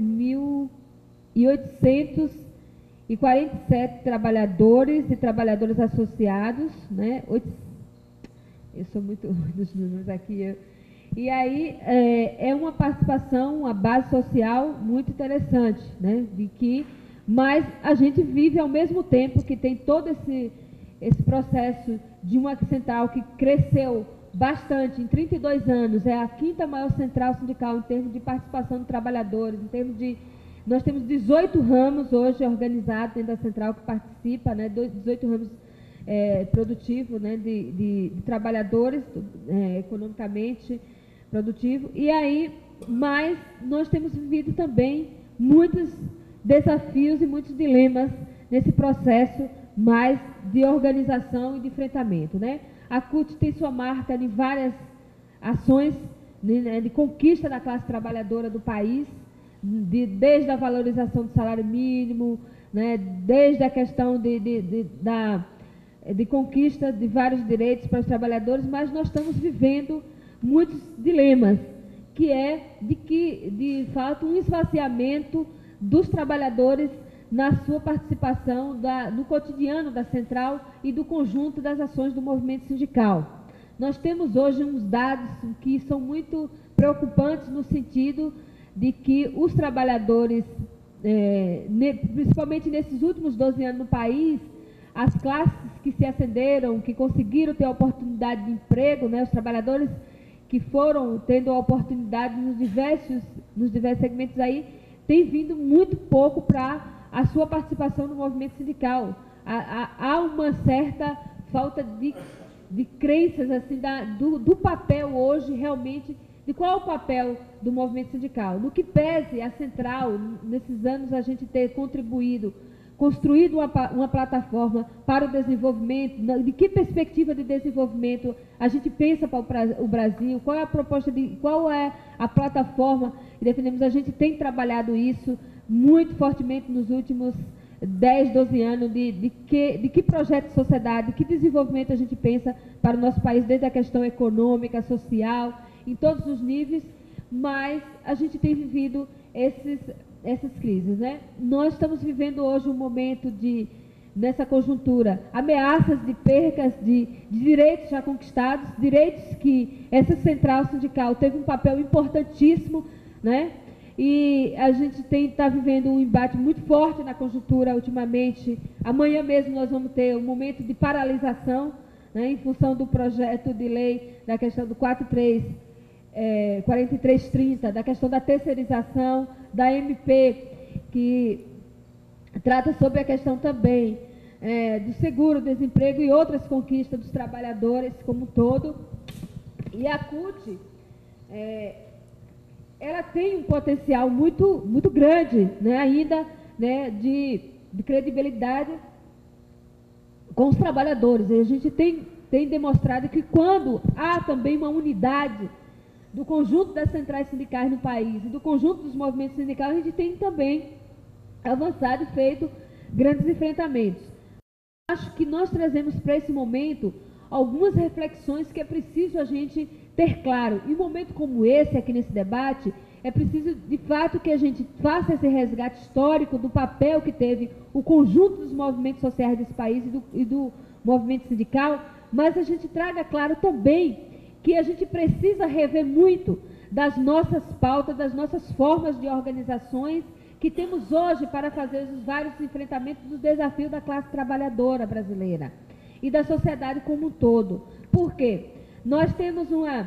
oitocentos e quarenta e sete trabalhadores e trabalhadoras associados, né? Eu sou muito dos números aqui. Eu, e aí é, é uma participação, uma base social muito interessante, né? De que, mas a gente vive ao mesmo tempo que tem todo esse, esse processo de uma central que cresceu bastante em trinta e dois anos, é a quinta maior central sindical em termos de participação de trabalhadores, em termos de... Nós temos dezoito ramos hoje organizados dentro da central que participa, né? dezoito ramos é, produtivos, né? de, de, de trabalhadores é, economicamente produtivos. E aí, mas nós temos vivido também muitos desafios e muitos dilemas nesse processo mais de organização e de enfrentamento, né? A CUT tem sua marca em várias ações de, né, de conquista da classe trabalhadora do país, de, desde a valorização do salário mínimo, né, desde a questão de, de, de, da, de conquista de vários direitos para os trabalhadores, mas nós estamos vivendo muitos dilemas, que é de que, de fato, um esvaziamento dos trabalhadores na sua participação da, no cotidiano da central e do conjunto das ações do movimento sindical. Nós temos hoje uns dados que são muito preocupantes no sentido de que os trabalhadores, é, ne, principalmente nesses últimos doze anos no país, as classes que se ascenderam, que conseguiram ter a oportunidade de emprego, né, os trabalhadores que foram tendo a oportunidade nos diversos, nos diversos segmentos aí, tem vindo muito pouco para a sua participação no movimento sindical. Há, há, há uma certa falta de, de crenças assim, da, do, do papel hoje, realmente, de qual é o papel do movimento sindical. No que pese a central, nesses anos a gente ter contribuído, construído uma, uma plataforma para o desenvolvimento, de que perspectiva de desenvolvimento a gente pensa para o Brasil, qual é a proposta, de, qual é a plataforma que defendemos. A gente tem trabalhado isso muito fortemente nos últimos dez, doze anos, de, de, que, de que projeto de sociedade, de que desenvolvimento a gente pensa para o nosso país, desde a questão econômica, social, em todos os níveis, mais a gente tem vivido esses, essas crises, né? Nós estamos vivendo hoje um momento de, nessa conjuntura, ameaças de percas de, de direitos já conquistados, direitos que essa central sindical teve um papel importantíssimo, né? E a gente está vivendo um embate muito forte na conjuntura ultimamente. Amanhã mesmo nós vamos ter um momento de paralisação, né, em função do projeto de lei da questão do quarenta e três, é, quarenta e três trinta, da questão da terceirização, da M P, que trata sobre a questão também é, do seguro-desemprego e outras conquistas dos trabalhadores como um todo. E a C U T, é, ela tem um potencial muito, muito grande, né, ainda, né, de, de credibilidade com os trabalhadores. E a gente tem, tem demonstrado que quando há também uma unidade do conjunto das centrais sindicais no país e do conjunto dos movimentos sindicais, a gente tem também avançado e feito grandes enfrentamentos. Acho que nós trazemos para esse momento algumas reflexões que é preciso a gente ter claro. E um momento como esse, aqui nesse debate, é preciso, de fato, que a gente faça esse resgate histórico do papel que teve o conjunto dos movimentos sociais desse país e do, e do movimento sindical, mas a gente traga claro também que a gente precisa rever muito das nossas pautas, das nossas formas de organizações que temos hoje para fazer os vários enfrentamentos dos desafios da classe trabalhadora brasileira e da sociedade como um todo. Por quê? Nós temos uma...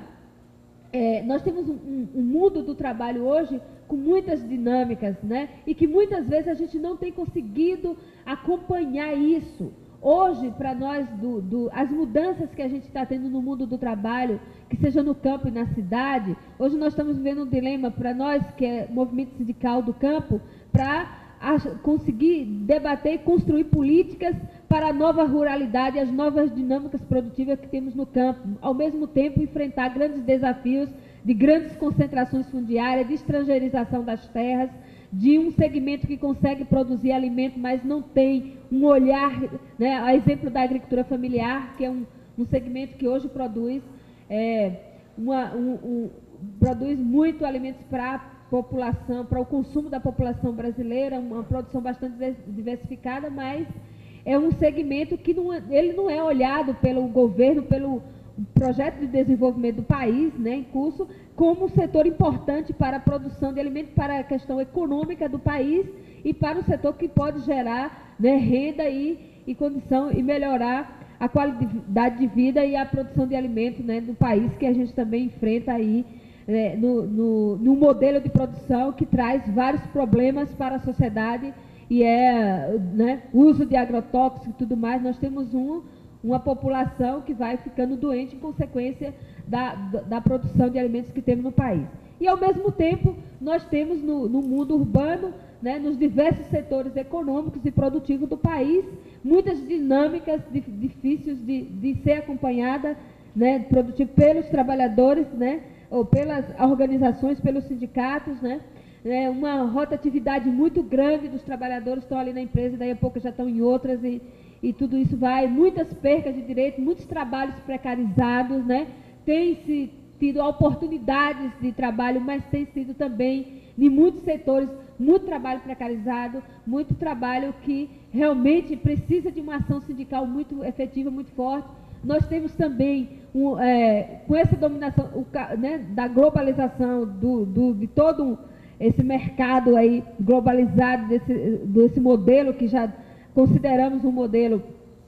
É, nós temos um, um, um mundo do trabalho hoje com muitas dinâmicas, né? E que muitas vezes a gente não tem conseguido acompanhar isso. Hoje, para nós, do, do, as mudanças que a gente está tendo no mundo do trabalho, que seja no campo e na cidade, hoje nós estamos vivendo um dilema para nós, que é movimento sindical do campo, para conseguir debater e construir políticas para a nova ruralidade e as novas dinâmicas produtivas que temos no campo, ao mesmo tempo enfrentar grandes desafios de grandes concentrações fundiárias, de estrangeirização das terras, de um segmento que consegue produzir alimento, mas não tem um olhar, né, a exemplo da agricultura familiar, que é um, um segmento que hoje produz, é, uma, um, um, produz muito alimentos para população, para o consumo da população brasileira, uma produção bastante diversificada, mas é um segmento que não, ele não é olhado pelo governo, pelo projeto de desenvolvimento do país, né, em curso, como um setor importante para a produção de alimentos, para a questão econômica do país e para um setor que pode gerar, né, renda e, e condição e melhorar a qualidade de vida e a produção de alimentos, né, do país, que a gente também enfrenta aí, É, no, no, no modelo de produção que traz vários problemas para a sociedade e é, né, uso de agrotóxicos e tudo mais. Nós temos um, uma população que vai ficando doente em consequência da, da, da produção de alimentos que temos no país. E, ao mesmo tempo, nós temos no, no mundo urbano, né, nos diversos setores econômicos e produtivos do país, muitas dinâmicas de, difíceis de, de ser acompanhada, né, produtivo pelos trabalhadores, né, ou pelas organizações, pelos sindicatos, né? É uma rotatividade muito grande dos trabalhadores que estão ali na empresa, daí a pouco já estão em outras, e, e tudo isso vai, muitas percas de direito, muitos trabalhos precarizados, né? Tem-se tido oportunidades de trabalho, mas tem sido também, em muitos setores, muito trabalho precarizado, muito trabalho que realmente precisa de uma ação sindical muito efetiva, muito forte. Nós temos também, um, é, com essa dominação, o, né, da globalização, do, do, de todo esse mercado aí globalizado, desse, desse modelo que já consideramos um modelo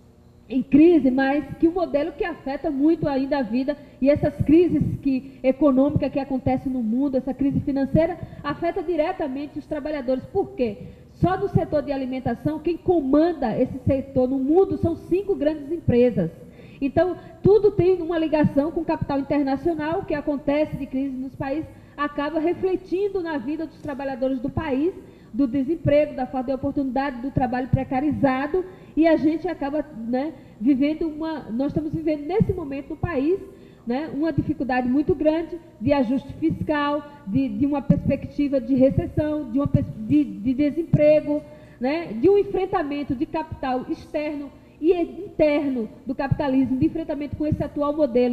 em crise, mas que um modelo que afeta muito ainda a vida, e essas crises que, econômicas que acontecem no mundo, essa crise financeira, afeta diretamente os trabalhadores. Por quê? Só no setor de alimentação, quem comanda esse setor no mundo são cinco grandes empresas. Então, tudo tem uma ligação com o capital internacional, o que acontece de crise nos países, acaba refletindo na vida dos trabalhadores do país, do desemprego, da falta de oportunidade, do trabalho precarizado, e a gente acaba, né, vivendo uma... Nós estamos vivendo nesse momento no país, né, uma dificuldade muito grande de ajuste fiscal, de, de uma perspectiva de recessão, de, uma, de, de desemprego, né, de um enfrentamento de capital externo e interno do capitalismo, de enfrentamento com esse atual modelo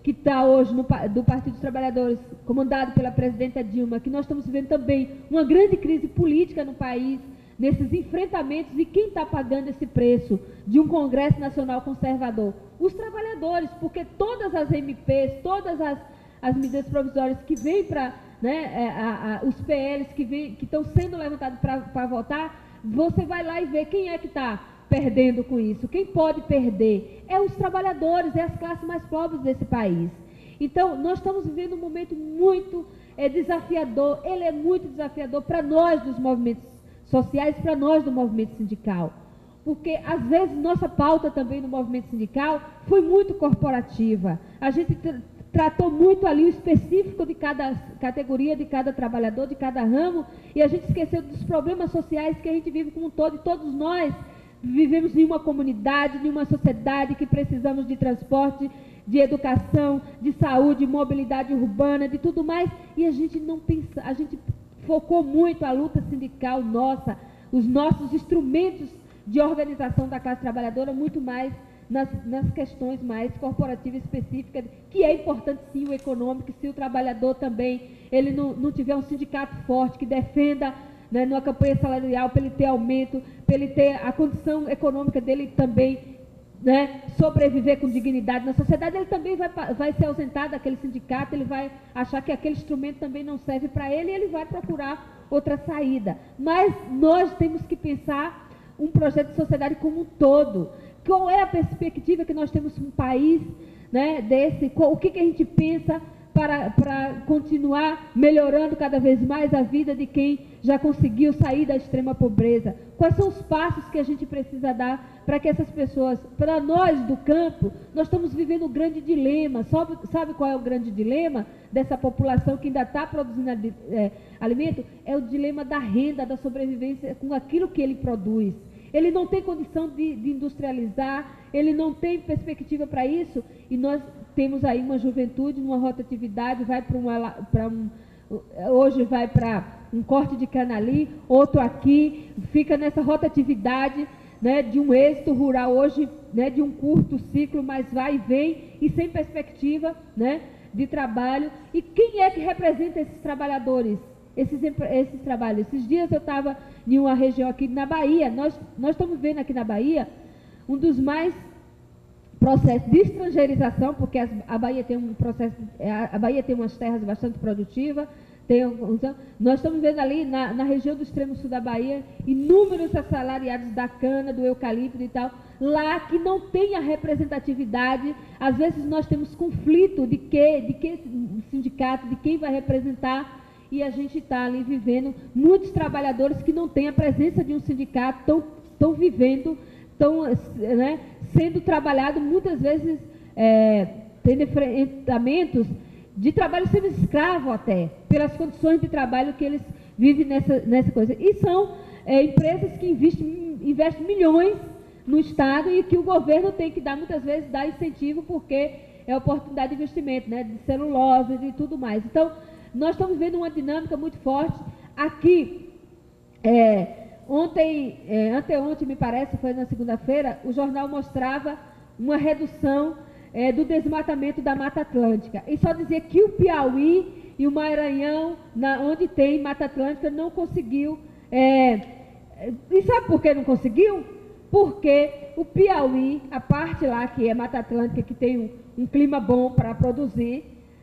que está hoje no, do Partido dos Trabalhadores, comandado pela presidenta Dilma, que nós estamos vivendo também uma grande crise política no país, nesses enfrentamentos, e quem está pagando esse preço de um Congresso Nacional Conservador? Os trabalhadores, porque todas as M Ps, todas as, as medidas provisórias que vêm para, né, a, a, os P Ls que, vem, que estão sendo levantados para votar, você vai lá e vê quem é que está perdendo com isso. Quem pode perder é os trabalhadores, é as classes mais pobres desse país. Então, nós estamos vivendo um momento muito é, desafiador, ele é muito desafiador para nós dos movimentos sociais, para nós do movimento sindical. Porque, às vezes, nossa pauta também no movimento sindical foi muito corporativa. A gente tra tratou muito ali o específico de cada categoria, de cada trabalhador, de cada ramo, e a gente esqueceu dos problemas sociais que a gente vive como um todo, e todos nós vivemos em uma comunidade, em uma sociedade que precisamos de transporte, de educação, de saúde, mobilidade urbana, de tudo mais, e a gente não pensa, a gente focou muito a luta sindical nossa, os nossos instrumentos de organização da classe trabalhadora, muito mais nas, nas questões mais corporativas específicas, que é importante sim o econômico, se o trabalhador também, ele não, não tiver um sindicato forte que defenda, né, numa campanha salarial, para ele ter aumento, para ele ter a condição econômica dele também, né, sobreviver com dignidade na sociedade, ele também vai, vai se ausentar daquele sindicato, ele vai achar que aquele instrumento também não serve para ele, e ele vai procurar outra saída. Mas nós temos que pensar um projeto de sociedade como um todo. Qual é a perspectiva que nós temos um país, né, desse? Qual, o que, que a gente pensa para, para continuar melhorando cada vez mais a vida de quem já conseguiu sair da extrema pobreza? Quais são os passos que a gente precisa dar para que essas pessoas, para nós do campo, nós estamos vivendo um grande dilema. Sabe, sabe qual é o grande dilema dessa população que ainda está produzindo é, alimento? É o dilema da renda, da sobrevivência com aquilo que ele produz. Ele não tem condição de, de industrializar, ele não tem perspectiva para isso, e nós temos aí uma juventude, uma rotatividade, vai para uma, para um, hoje vai para um corte de cana ali, outro aqui, fica nessa rotatividade, né, de um êxito rural hoje, né, de um curto ciclo, mas vai e vem, e sem perspectiva, né, de trabalho. E quem é que representa esses trabalhadores? Esses, esses trabalhos. Esses dias eu estava em uma região aqui na Bahia, nós, nós estamos vendo aqui na Bahia um dos mais processos de estrangeirização, porque as, a Bahia tem um processo, a Bahia tem umas terras bastante produtivas, tem um, nós estamos vendo ali na, na região do extremo sul da Bahia inúmeros assalariados da cana, do eucalipto e tal, lá que não tem a representatividade. Às vezes nós temos conflito de que, de que sindicato, de quem vai representar, e a gente está ali vivendo, muitos trabalhadores que não têm a presença de um sindicato, estão, estão vivendo, estão, né, sendo trabalhados muitas vezes, é, tendo enfrentamentos de trabalho sendo escravo até, pelas condições de trabalho que eles vivem nessa, nessa coisa. E são é, empresas que investem, investem milhões no Estado e que o governo tem que dar, muitas vezes, dar incentivo, porque é oportunidade de investimento, né, de celulose e tudo mais. Então, nós estamos vendo uma dinâmica muito forte. Aqui, é, ontem, é, anteontem, me parece, foi na segunda-feira, o jornal mostrava uma redução é, do desmatamento da Mata Atlântica. E só dizia que o Piauí e o Maranhão, na, onde tem Mata Atlântica, não conseguiu. É, e sabe por que não conseguiu? Porque o Piauí, a parte lá que é Mata Atlântica, que tem um, um clima bom para produzir,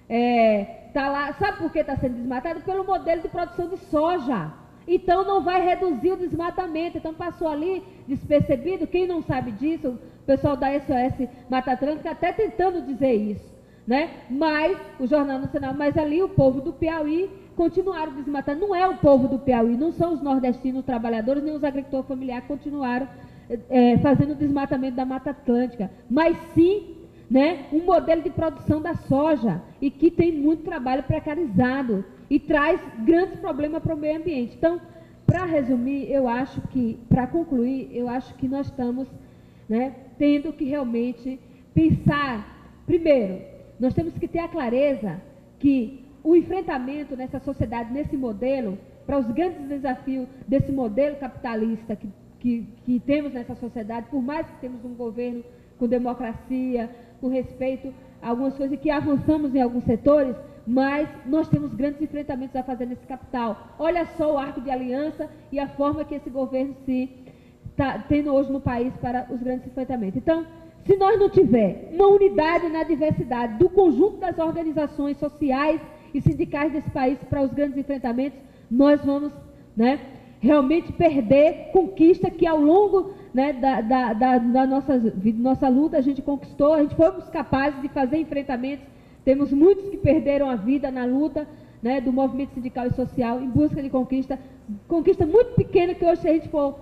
é, tá lá, sabe por que está sendo desmatado? Pelo modelo de produção de soja. Então não vai reduzir o desmatamento. Então passou ali despercebido. Quem não sabe disso, o pessoal da S O S Mata Atlântica até tentando dizer isso, né? Mas o Jornal Nacional, mas ali o povo do Piauí continuaram desmatando. Não é o povo do Piauí, não são os nordestinos trabalhadores, nem os agricultores familiares que continuaram é, fazendo o desmatamento da Mata Atlântica, mas sim, né, um modelo de produção da soja, e que tem muito trabalho precarizado e traz grandes problemas para o meio ambiente. Então, para resumir, eu acho que, para concluir, eu acho que nós estamos, né, tendo que realmente pensar, primeiro, nós temos que ter a clareza que o enfrentamento nessa sociedade, nesse modelo, para os grandes desafios desse modelo capitalista que, que, que temos nessa sociedade, por mais que temos um governo com democracia, com respeito, algumas coisas que avançamos em alguns setores, mas nós temos grandes enfrentamentos a fazer nesse capital. Olha só o arco de aliança e a forma que esse governo se está tendo hoje no país para os grandes enfrentamentos. Então, se nós não tiver uma unidade na diversidade do conjunto das organizações sociais e sindicais desse país para os grandes enfrentamentos, nós vamos, né, realmente perder conquista que ao longo, né, da, da, da, da nossa, nossa luta a gente conquistou, a gente fomos capazes de fazer enfrentamentos. Temos muitos que perderam a vida na luta, né, do movimento sindical e social em busca de conquista, conquista muito pequena que hoje, se a gente for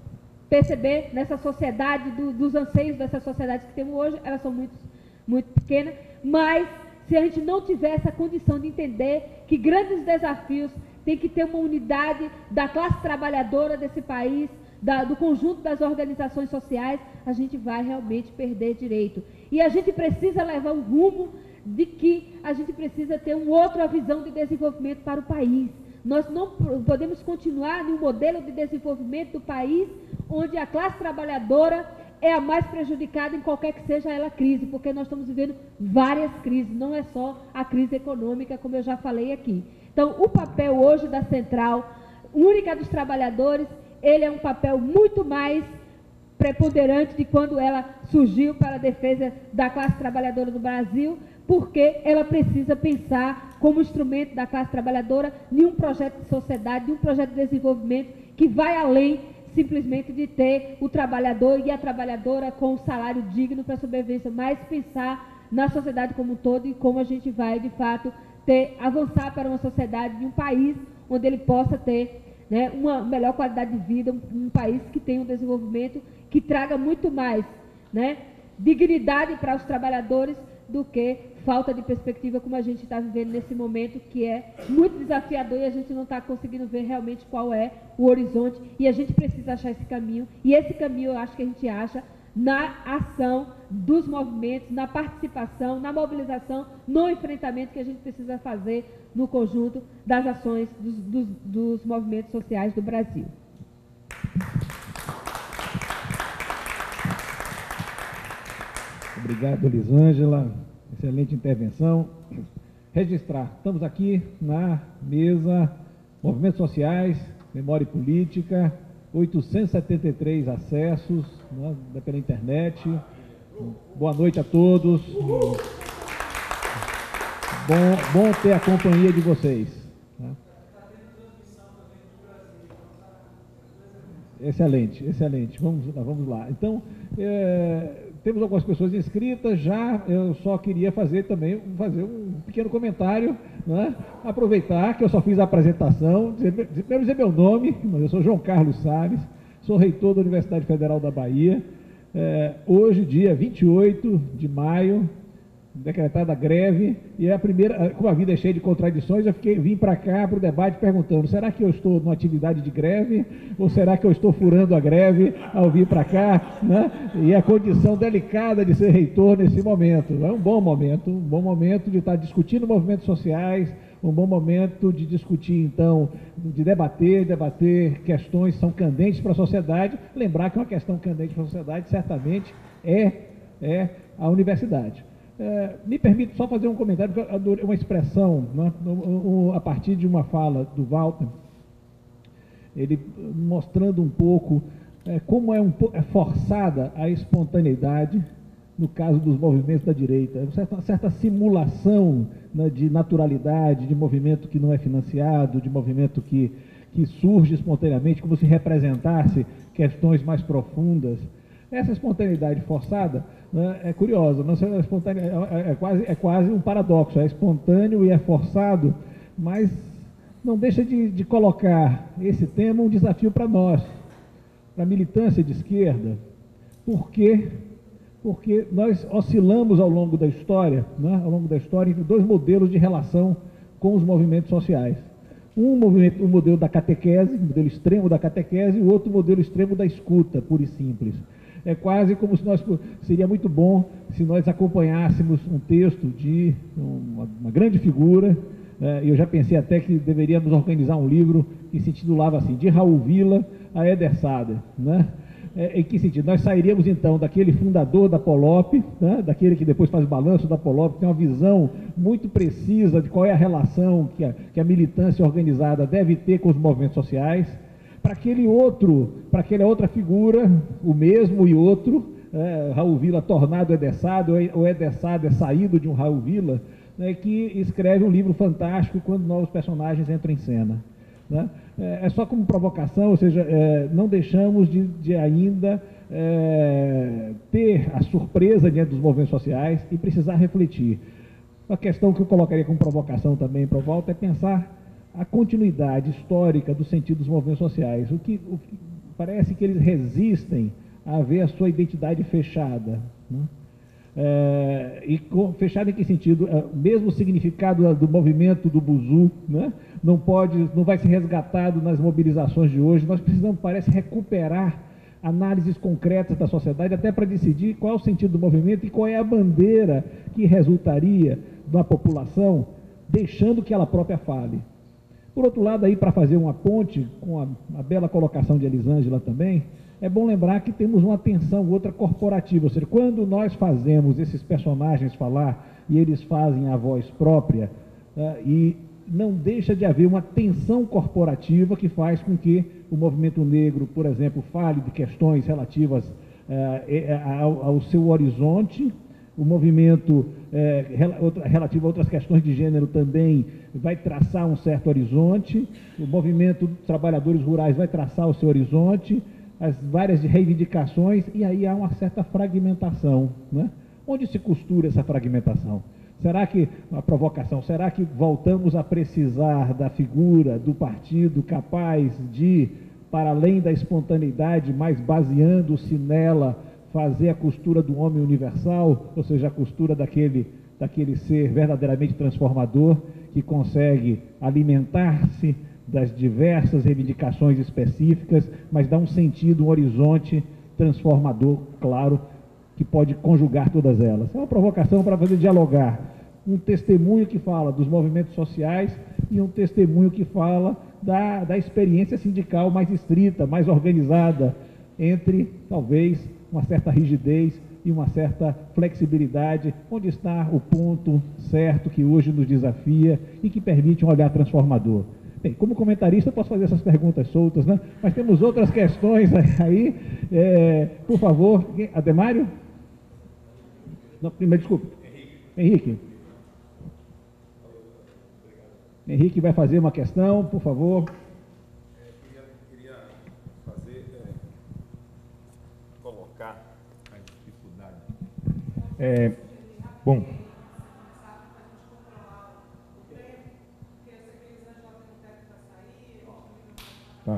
perceber nessa sociedade, do, dos anseios dessa sociedade que temos hoje, elas são muito, muito pequenas, mas se a gente não tiver essa condição de entender que grandes desafios tem que ter uma unidade da classe trabalhadora desse país, da, do conjunto das organizações sociais, a gente vai realmente perder direito. E a gente precisa levar um rumo de que a gente precisa ter uma outra visão de desenvolvimento para o país. Nós não podemos continuar em um modelo de desenvolvimento do país onde a classe trabalhadora é a mais prejudicada em qualquer que seja ela a crise, porque nós estamos vivendo várias crises, não é só a crise econômica, como eu já falei aqui. Então, o papel hoje da Central Única dos Trabalhadores, ele é um papel muito mais preponderante de quando ela surgiu para a defesa da classe trabalhadora do Brasil, porque ela precisa pensar como instrumento da classe trabalhadora em um projeto de sociedade, de um projeto de desenvolvimento que vai além simplesmente de ter o trabalhador e a trabalhadora com um salário digno para a sobrevivência, mas pensar na sociedade como um todo e como a gente vai, de fato, ter, avançar para uma sociedade de um país onde ele possa ter, né, uma melhor qualidade de vida, um, um país que tenha um desenvolvimento que traga muito mais, né, dignidade para os trabalhadores do que falta de perspectiva, como a gente está vivendo nesse momento, que é muito desafiador e a gente não está conseguindo ver realmente qual é o horizonte, e a gente precisa achar esse caminho, e esse caminho eu acho que a gente acha na ação dos movimentos, na participação, na mobilização, no enfrentamento que a gente precisa fazer no conjunto das ações dos, dos, dos movimentos sociais do Brasil. Obrigado, Elisângela. Excelente intervenção. Registrar, estamos aqui na mesa Movimentos Sociais, Memória e Política, oitocentos e setenta e três acessos, né, pela internet. Boa noite a todos. Bom, bom ter a companhia de vocês. Né? Excelente, excelente. Vamos, vamos lá. Então, é, temos algumas pessoas inscritas já. Eu só queria fazer também fazer um pequeno comentário, né? Aproveitar que eu só fiz a apresentação, dizer, primeiro dizer meu nome, mas eu sou João Carlos Salles, sou reitor da Universidade Federal da Bahia. É, hoje, dia vinte e oito de maio, decretada a greve, e é a primeira, como a vida é cheia de contradições, eu fiquei, vim para cá para o debate perguntando, será que eu estou numa atividade de greve, ou será que eu estou furando a greve ao vir para cá, né? E a condição delicada de ser reitor nesse momento. É um bom momento, um bom momento de estar discutindo movimentos sociais, um bom momento de discutir, então, de debater, debater questões que são candentes para a sociedade. Lembrar que uma questão candente para a sociedade, certamente, é, é a universidade. É, me permite só fazer um comentário, porque eu adorei uma expressão, né, a partir de uma fala do Walter, ele mostrando um pouco é, como é, um, é forçada a espontaneidade no caso dos movimentos da direita, uma certa, uma certa simulação, né, de naturalidade, de movimento que não é financiado, de movimento que, que surge espontaneamente, como se representasse questões mais profundas. Essa espontaneidade forçada, né, é curiosa, não é, espontânea, é, é, quase, é quase um paradoxo, é espontâneo e é forçado, mas não deixa de, de colocar esse tema um desafio para nós, para a militância de esquerda. Por quê? Porque nós oscilamos ao longo da história, né, ao longo da história, entre dois modelos de relação com os movimentos sociais. Um movimento, um modelo da catequese, um modelo extremo da catequese, e o outro modelo extremo da escuta, pura e simples. É quase como se nós, seria muito bom se nós acompanhássemos um texto de uma, uma grande figura, é, eu já pensei até que deveríamos organizar um livro que se intitulava assim, de Raul Villa a Eder Sader, né? É, em que sentido? Nós sairíamos, então, daquele fundador da Polop, né, daquele que depois faz balanço da Polop, tem uma visão muito precisa de qual é a relação que a, que a militância organizada deve ter com os movimentos sociais, para aquele outro, para aquela outra figura, o mesmo e outro, é, Raul Villa tornado Edessado, ou Edessado é saído de um Raul Villa, né, que escreve um livro fantástico quando novos personagens entram em cena. Né? É só como provocação, ou seja, é, não deixamos de, de ainda é, ter a surpresa diante dos movimentos sociais e precisar refletir. A questão que eu colocaria como provocação também para o Walter é pensar a continuidade histórica do sentido dos movimentos sociais. O que, o que parece que eles resistem a ver a sua identidade fechada. Né? É, e com, fechado em que sentido? É, o mesmo significado do movimento do Buzu, né? não pode, não vai ser resgatado nas mobilizações de hoje. Nós precisamos, parece, recuperar análises concretas da sociedade, até para decidir qual é o sentido do movimento e qual é a bandeira que resultaria da população, deixando que ela própria fale. Por outro lado, aí, para fazer uma ponte com a, a bela colocação de Elisângela também, é bom lembrar que temos uma tensão outra corporativa, ou seja, quando nós fazemos esses personagens falar e eles fazem a voz própria, uh, e não deixa de haver uma tensão corporativa que faz com que o movimento negro, por exemplo, fale de questões relativas uh, ao, ao seu horizonte, o movimento eh, relativo a outras questões de gênero também vai traçar um certo horizonte, o movimento dos trabalhadores rurais vai traçar o seu horizonte, as várias reivindicações, e aí há uma certa fragmentação, né? Onde se costura essa fragmentação? Será que, uma provocação, será que voltamos a precisar da figura do partido capaz de, para além da espontaneidade, mas baseando-se nela, fazer a costura do homem universal, ou seja, a costura daquele, daquele ser verdadeiramente transformador, que consegue alimentar-se das diversas reivindicações específicas, mas dá um sentido, um horizonte transformador, claro, que pode conjugar todas elas. É uma provocação para fazer dialogar um testemunho que fala dos movimentos sociais e um testemunho que fala da, da experiência sindical mais estrita, mais organizada, entre, talvez, uma certa rigidez e uma certa flexibilidade, onde está o ponto certo que hoje nos desafia e que permite um olhar transformador. Bem, como comentarista eu posso fazer essas perguntas soltas, né? Mas temos outras questões aí. É, por favor, Ademário? Não, primeiro, desculpe. Henrique. Henrique. Henrique vai fazer uma questão, por favor. É, queria, queria fazer, é, colocar a dificuldade. É, bom. Tá.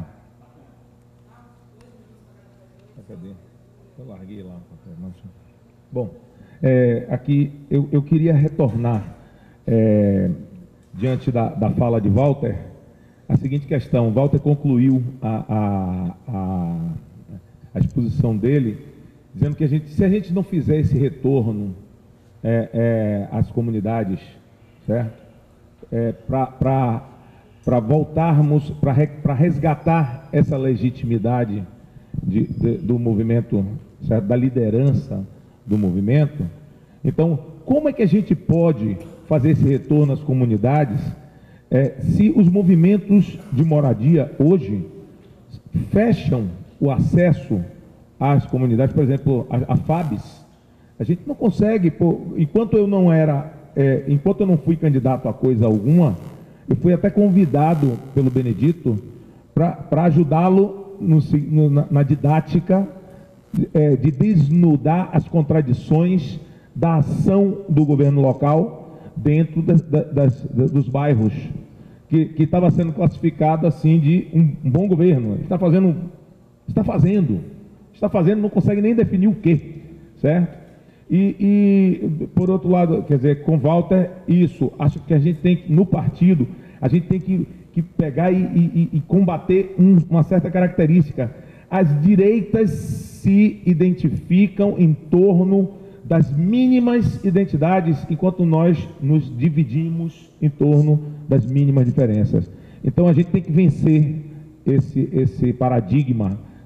Cadê? Eu larguei lá. Bom, é, aqui eu, eu queria retornar, é, diante da, da fala de Walter, a seguinte questão. Walter concluiu a, a, a, a exposição dele, dizendo que a gente, se a gente não fizer esse retorno é, é, às comunidades, certo? É, para para voltarmos, para resgatar essa legitimidade de, de, do movimento, certo? Da liderança do movimento. Então, como é que a gente pode fazer esse retorno às comunidades é, se os movimentos de moradia hoje fecham o acesso às comunidades? Por exemplo, a, a FABES, a gente não consegue, pô, enquanto eu não era, é, enquanto eu não fui candidato a coisa alguma, eu fui até convidado pelo Benedito para ajudá-lo no, no, na, na didática é, de desnudar as contradições da ação do governo local dentro das, das, das, dos bairros, que estava sendo classificado assim de um, um bom governo. Está fazendo, está fazendo, está fazendo, não consegue nem definir o quê, certo? E, e, por outro lado, quer dizer, com Walter, isso, acho que a gente tem que, no partido, a gente tem que, que pegar e, e, e combater um, uma certa característica. As direitas se identificam em torno das mínimas identidades, enquanto nós nos dividimos em torno das mínimas diferenças. Então, a gente tem que vencer esse, esse paradigma,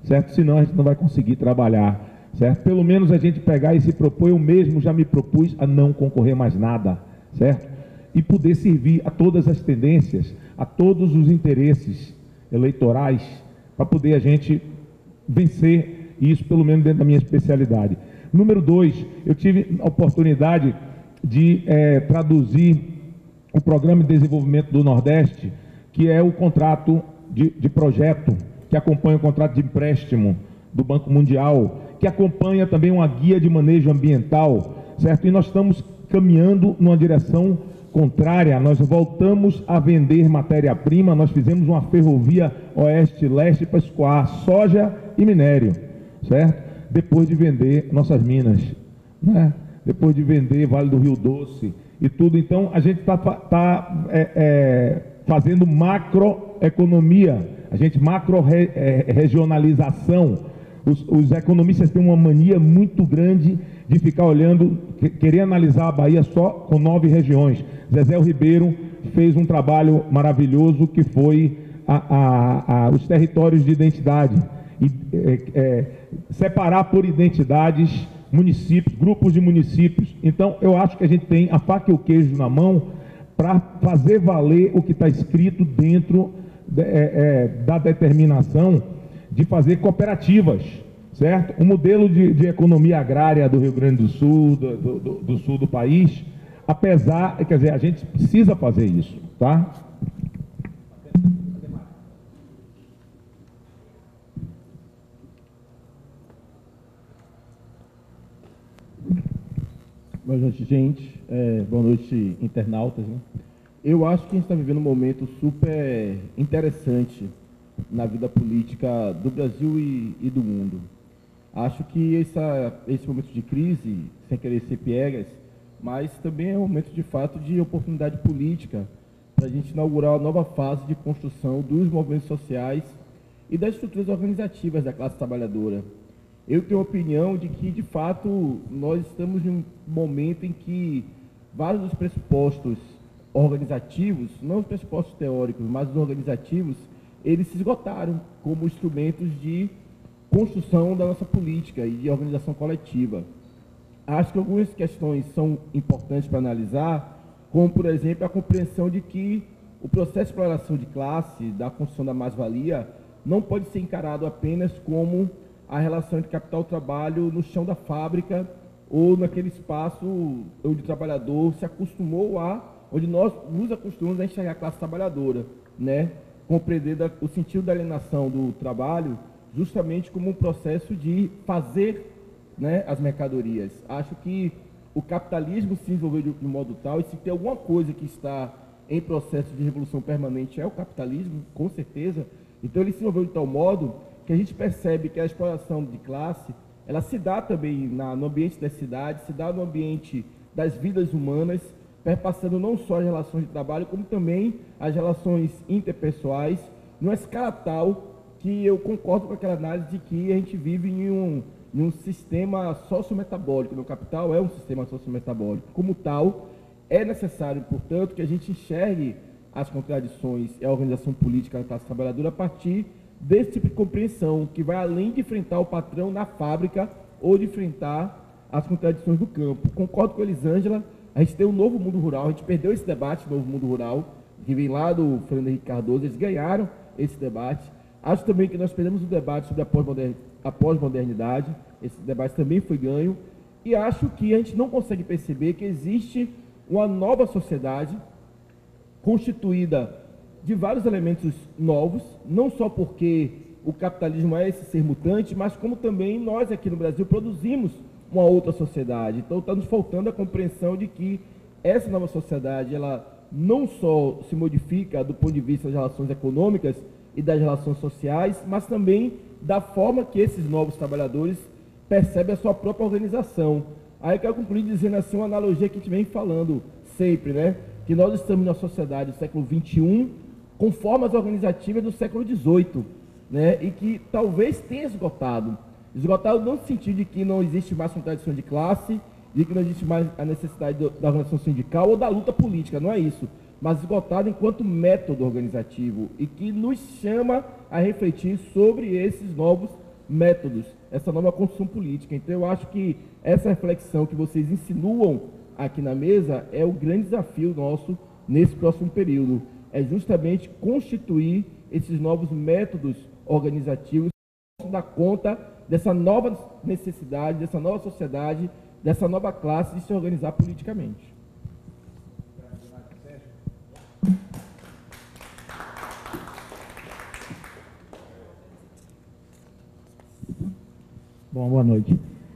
certo? Senão a gente não vai conseguir trabalhar, certo? Pelo menos a gente pegar e se propor, eu mesmo já me propus a não concorrer mais nada, certo? E poder servir a todas as tendências, a todos os interesses eleitorais, para poder a gente vencer isso, pelo menos dentro da minha especialidade. Número dois, eu tive a oportunidade de é, traduzir o Programa de Desenvolvimento do Nordeste, que é o contrato de, de projeto, que acompanha o contrato de empréstimo do Banco Mundial, que acompanha também uma guia de manejo ambiental, certo? E nós estamos caminhando numa direção contrária, nós voltamos a vender matéria-prima, nós fizemos uma ferrovia oeste-leste para escoar soja e minério, certo? Depois de vender nossas minas, né? Depois de vender Vale do Rio Doce e tudo. Então, a gente está tá, é, é, fazendo macroeconomia, a gente macro-regionalização. Os, os economistas têm uma mania muito grande de ficar olhando, que, querer analisar a Bahia só com nove regiões. Zezé Ribeiro fez um trabalho maravilhoso que foi a, a, a, os territórios de identidade. E, é, é, separar por identidades municípios, grupos de municípios. Então, eu acho que a gente tem a faca e o queijo na mão para fazer valer o que está escrito dentro de, é, é, da determinação de fazer cooperativas, certo? O modelo de, de economia agrária do Rio Grande do Sul, do, do, do sul do país, apesar, quer dizer, a gente precisa fazer isso, tá? Boa noite, gente. É, boa noite, internautas. Né? Eu acho que a gente está vivendo um momento super interessante na vida política do Brasil e, e do mundo. Acho que essa, esse momento de crise, sem querer ser piegas, mas também é um momento, de fato, de oportunidade política para a gente inaugurar uma nova fase de construção dos movimentos sociais e das estruturas organizativas da classe trabalhadora. Eu tenho a opinião de que, de fato, nós estamos em um momento em que vários dos pressupostos organizativos, não os pressupostos teóricos, mas os organizativos, eles se esgotaram como instrumentos de construção da nossa política e de organização coletiva. Acho que algumas questões são importantes para analisar, como, por exemplo, a compreensão de que o processo de exploração de classe, da construção da mais-valia, não pode ser encarado apenas como a relação entre capital e trabalho no chão da fábrica ou naquele espaço onde o trabalhador se acostumou a, onde nós nos acostumamos a enxergar a classe trabalhadora, né? Compreender da, o sentido da alienação do trabalho justamente como um processo de fazer, né, as mercadorias. Acho que o capitalismo se desenvolveu de, de modo tal, e se tem alguma coisa que está em processo de revolução permanente é o capitalismo, com certeza. Então ele se desenvolveu de tal modo que a gente percebe que a exploração de classe, ela se dá também na, no ambiente das cidades, se dá no ambiente das vidas humanas, perpassando não só as relações de trabalho, como também as relações interpessoais, numa escala tal que eu concordo com aquela análise de que a gente vive em um, em um sistema sociometabólico. O capital é um sistema sociometabólico. Como tal, é necessário, portanto, que a gente enxergue as contradições e a organização política da classe trabalhadora a partir desse tipo de compreensão, que vai além de enfrentar o patrão na fábrica ou de enfrentar as contradições do campo. Concordo com a Elisângela, a gente tem um novo mundo rural, a gente perdeu esse debate, novo mundo rural, que vem lá do Fernando Henrique Cardoso, eles ganharam esse debate. Acho também que nós perdemos o debate sobre a pós-modernidade, esse debate também foi ganho, e acho que a gente não consegue perceber que existe uma nova sociedade constituída de vários elementos novos, não só porque o capitalismo é esse ser mutante, mas como também nós aqui no Brasil produzimos uma outra sociedade. Então está nos faltando a compreensão de que essa nova sociedade, ela não só se modifica do ponto de vista das relações econômicas e das relações sociais, mas também da forma que esses novos trabalhadores percebem a sua própria organização. Aí eu quero concluir dizendo assim uma analogia que a gente vem falando sempre, né? Que nós estamos na sociedade do século vinte e um com formas organizativas do século dezoito, né? E que talvez tenha esgotado. Esgotado não no sentido de que não existe mais contradição de classe, de que não existe mais a necessidade do, da organização sindical ou da luta política, não é isso. Mas esgotado enquanto método organizativo e que nos chama a refletir sobre esses novos métodos, essa nova construção política. Então, eu acho que essa reflexão que vocês insinuam aqui na mesa é o grande desafio nosso nesse próximo período. É justamente constituir esses novos métodos organizativos que dar conta dessa nova necessidade, dessa nova sociedade, dessa nova classe de se organizar politicamente. Bom, boa noite.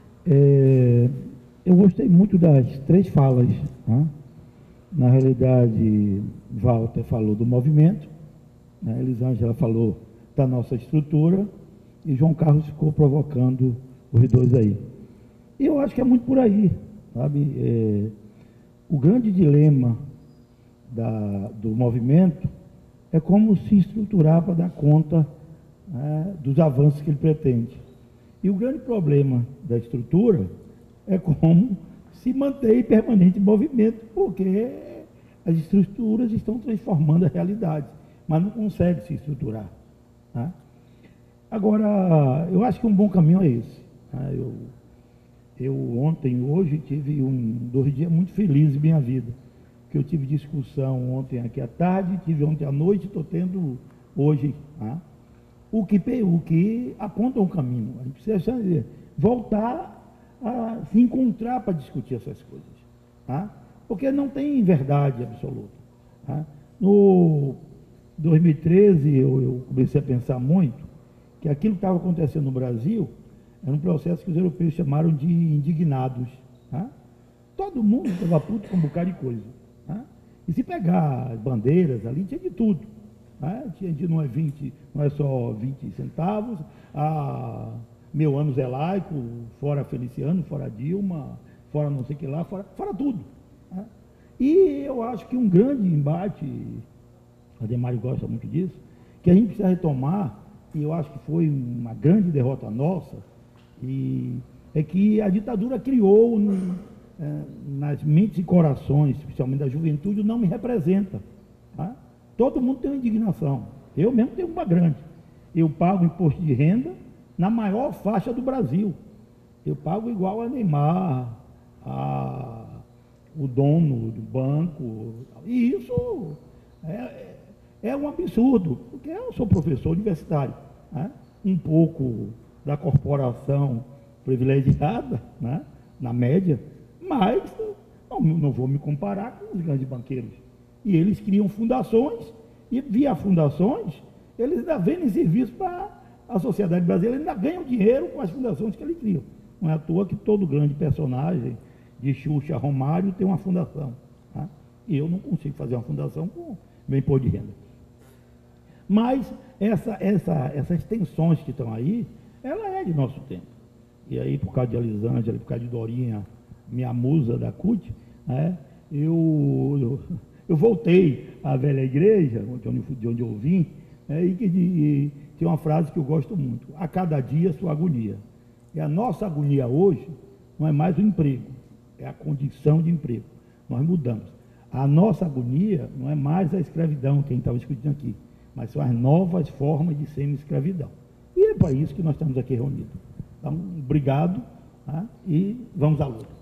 É, eu gostei muito das três falas. Né? Na realidade, Walter falou do movimento, né? Elisângela falou da nossa estrutura e João Carlos ficou provocando os dois aí. E eu acho que é muito por aí, sabe? É, o grande dilema da, do movimento é como se estruturar para dar conta, né, dos avanços que ele pretende. E o grande problema da estrutura é como se manter em permanente movimento, porque as estruturas estão transformando a realidade, mas não consegue se estruturar. Tá? Agora, eu acho que um bom caminho é esse. Tá? Eu, eu ontem, hoje, tive um, dois dias muito felizes em minha vida, que eu tive discussão ontem aqui à tarde, tive ontem à noite, estou tendo hoje. Tá? O que, o que aponta um caminho. A gente precisa voltar a se encontrar para discutir essas coisas. Tá? Porque não tem verdade absoluta. Tá? No dois mil e treze, eu, eu comecei a pensar muito que aquilo que estava acontecendo no Brasil era um processo que os europeus chamaram de indignados. Tá? Todo mundo estava puto com um bocado de coisa. Tá? E se pegar as bandeiras ali, tinha de tudo. Né? Não é, vinte, não é só vinte centavos, ah, meu anos é laico, fora Feliciano, fora Dilma, fora não sei o que lá, fora, fora tudo. Né? E eu acho que um grande embate, a Demário gosta muito disso, que a gente precisa retomar, e eu acho que foi uma grande derrota nossa, e é que a ditadura criou no, é, nas mentes e corações, especialmente da juventude, o não me representa. Tá? Todo mundo tem uma indignação. Eu mesmo tenho uma grande. Eu pago imposto de renda na maior faixa do Brasil. Eu pago igual a Neymar, a, o dono do banco. E isso é, é um absurdo, porque eu sou professor universitário. Né? Um pouco da corporação privilegiada, né? Na média, mas não, não vou me comparar com os grandes banqueiros. E eles criam fundações, e via fundações, eles ainda vendem serviço para a sociedade brasileira, ainda ganham dinheiro com as fundações que eles criam. Não é à toa que todo grande personagem, de Xuxa a Romário, tem uma fundação. Tá? E eu não consigo fazer uma fundação com meu imposto de renda. Mas essa, essa, essas tensões que estão aí, ela é de nosso tempo. E aí, por causa de Elisângela, por causa de Dorinha, minha musa da C U T, né, eu... eu Eu voltei à velha igreja, de onde eu vim, né, e que e, tem uma frase que eu gosto muito: a cada dia sua agonia. E a nossa agonia hoje não é mais o emprego, é a condição de emprego. Nós mudamos. A nossa agonia não é mais a escravidão, quem estava discutindo aqui, mas são as novas formas de semi-escravidão. E é para isso que nós estamos aqui reunidos. Então, obrigado, tá? E vamos à luta.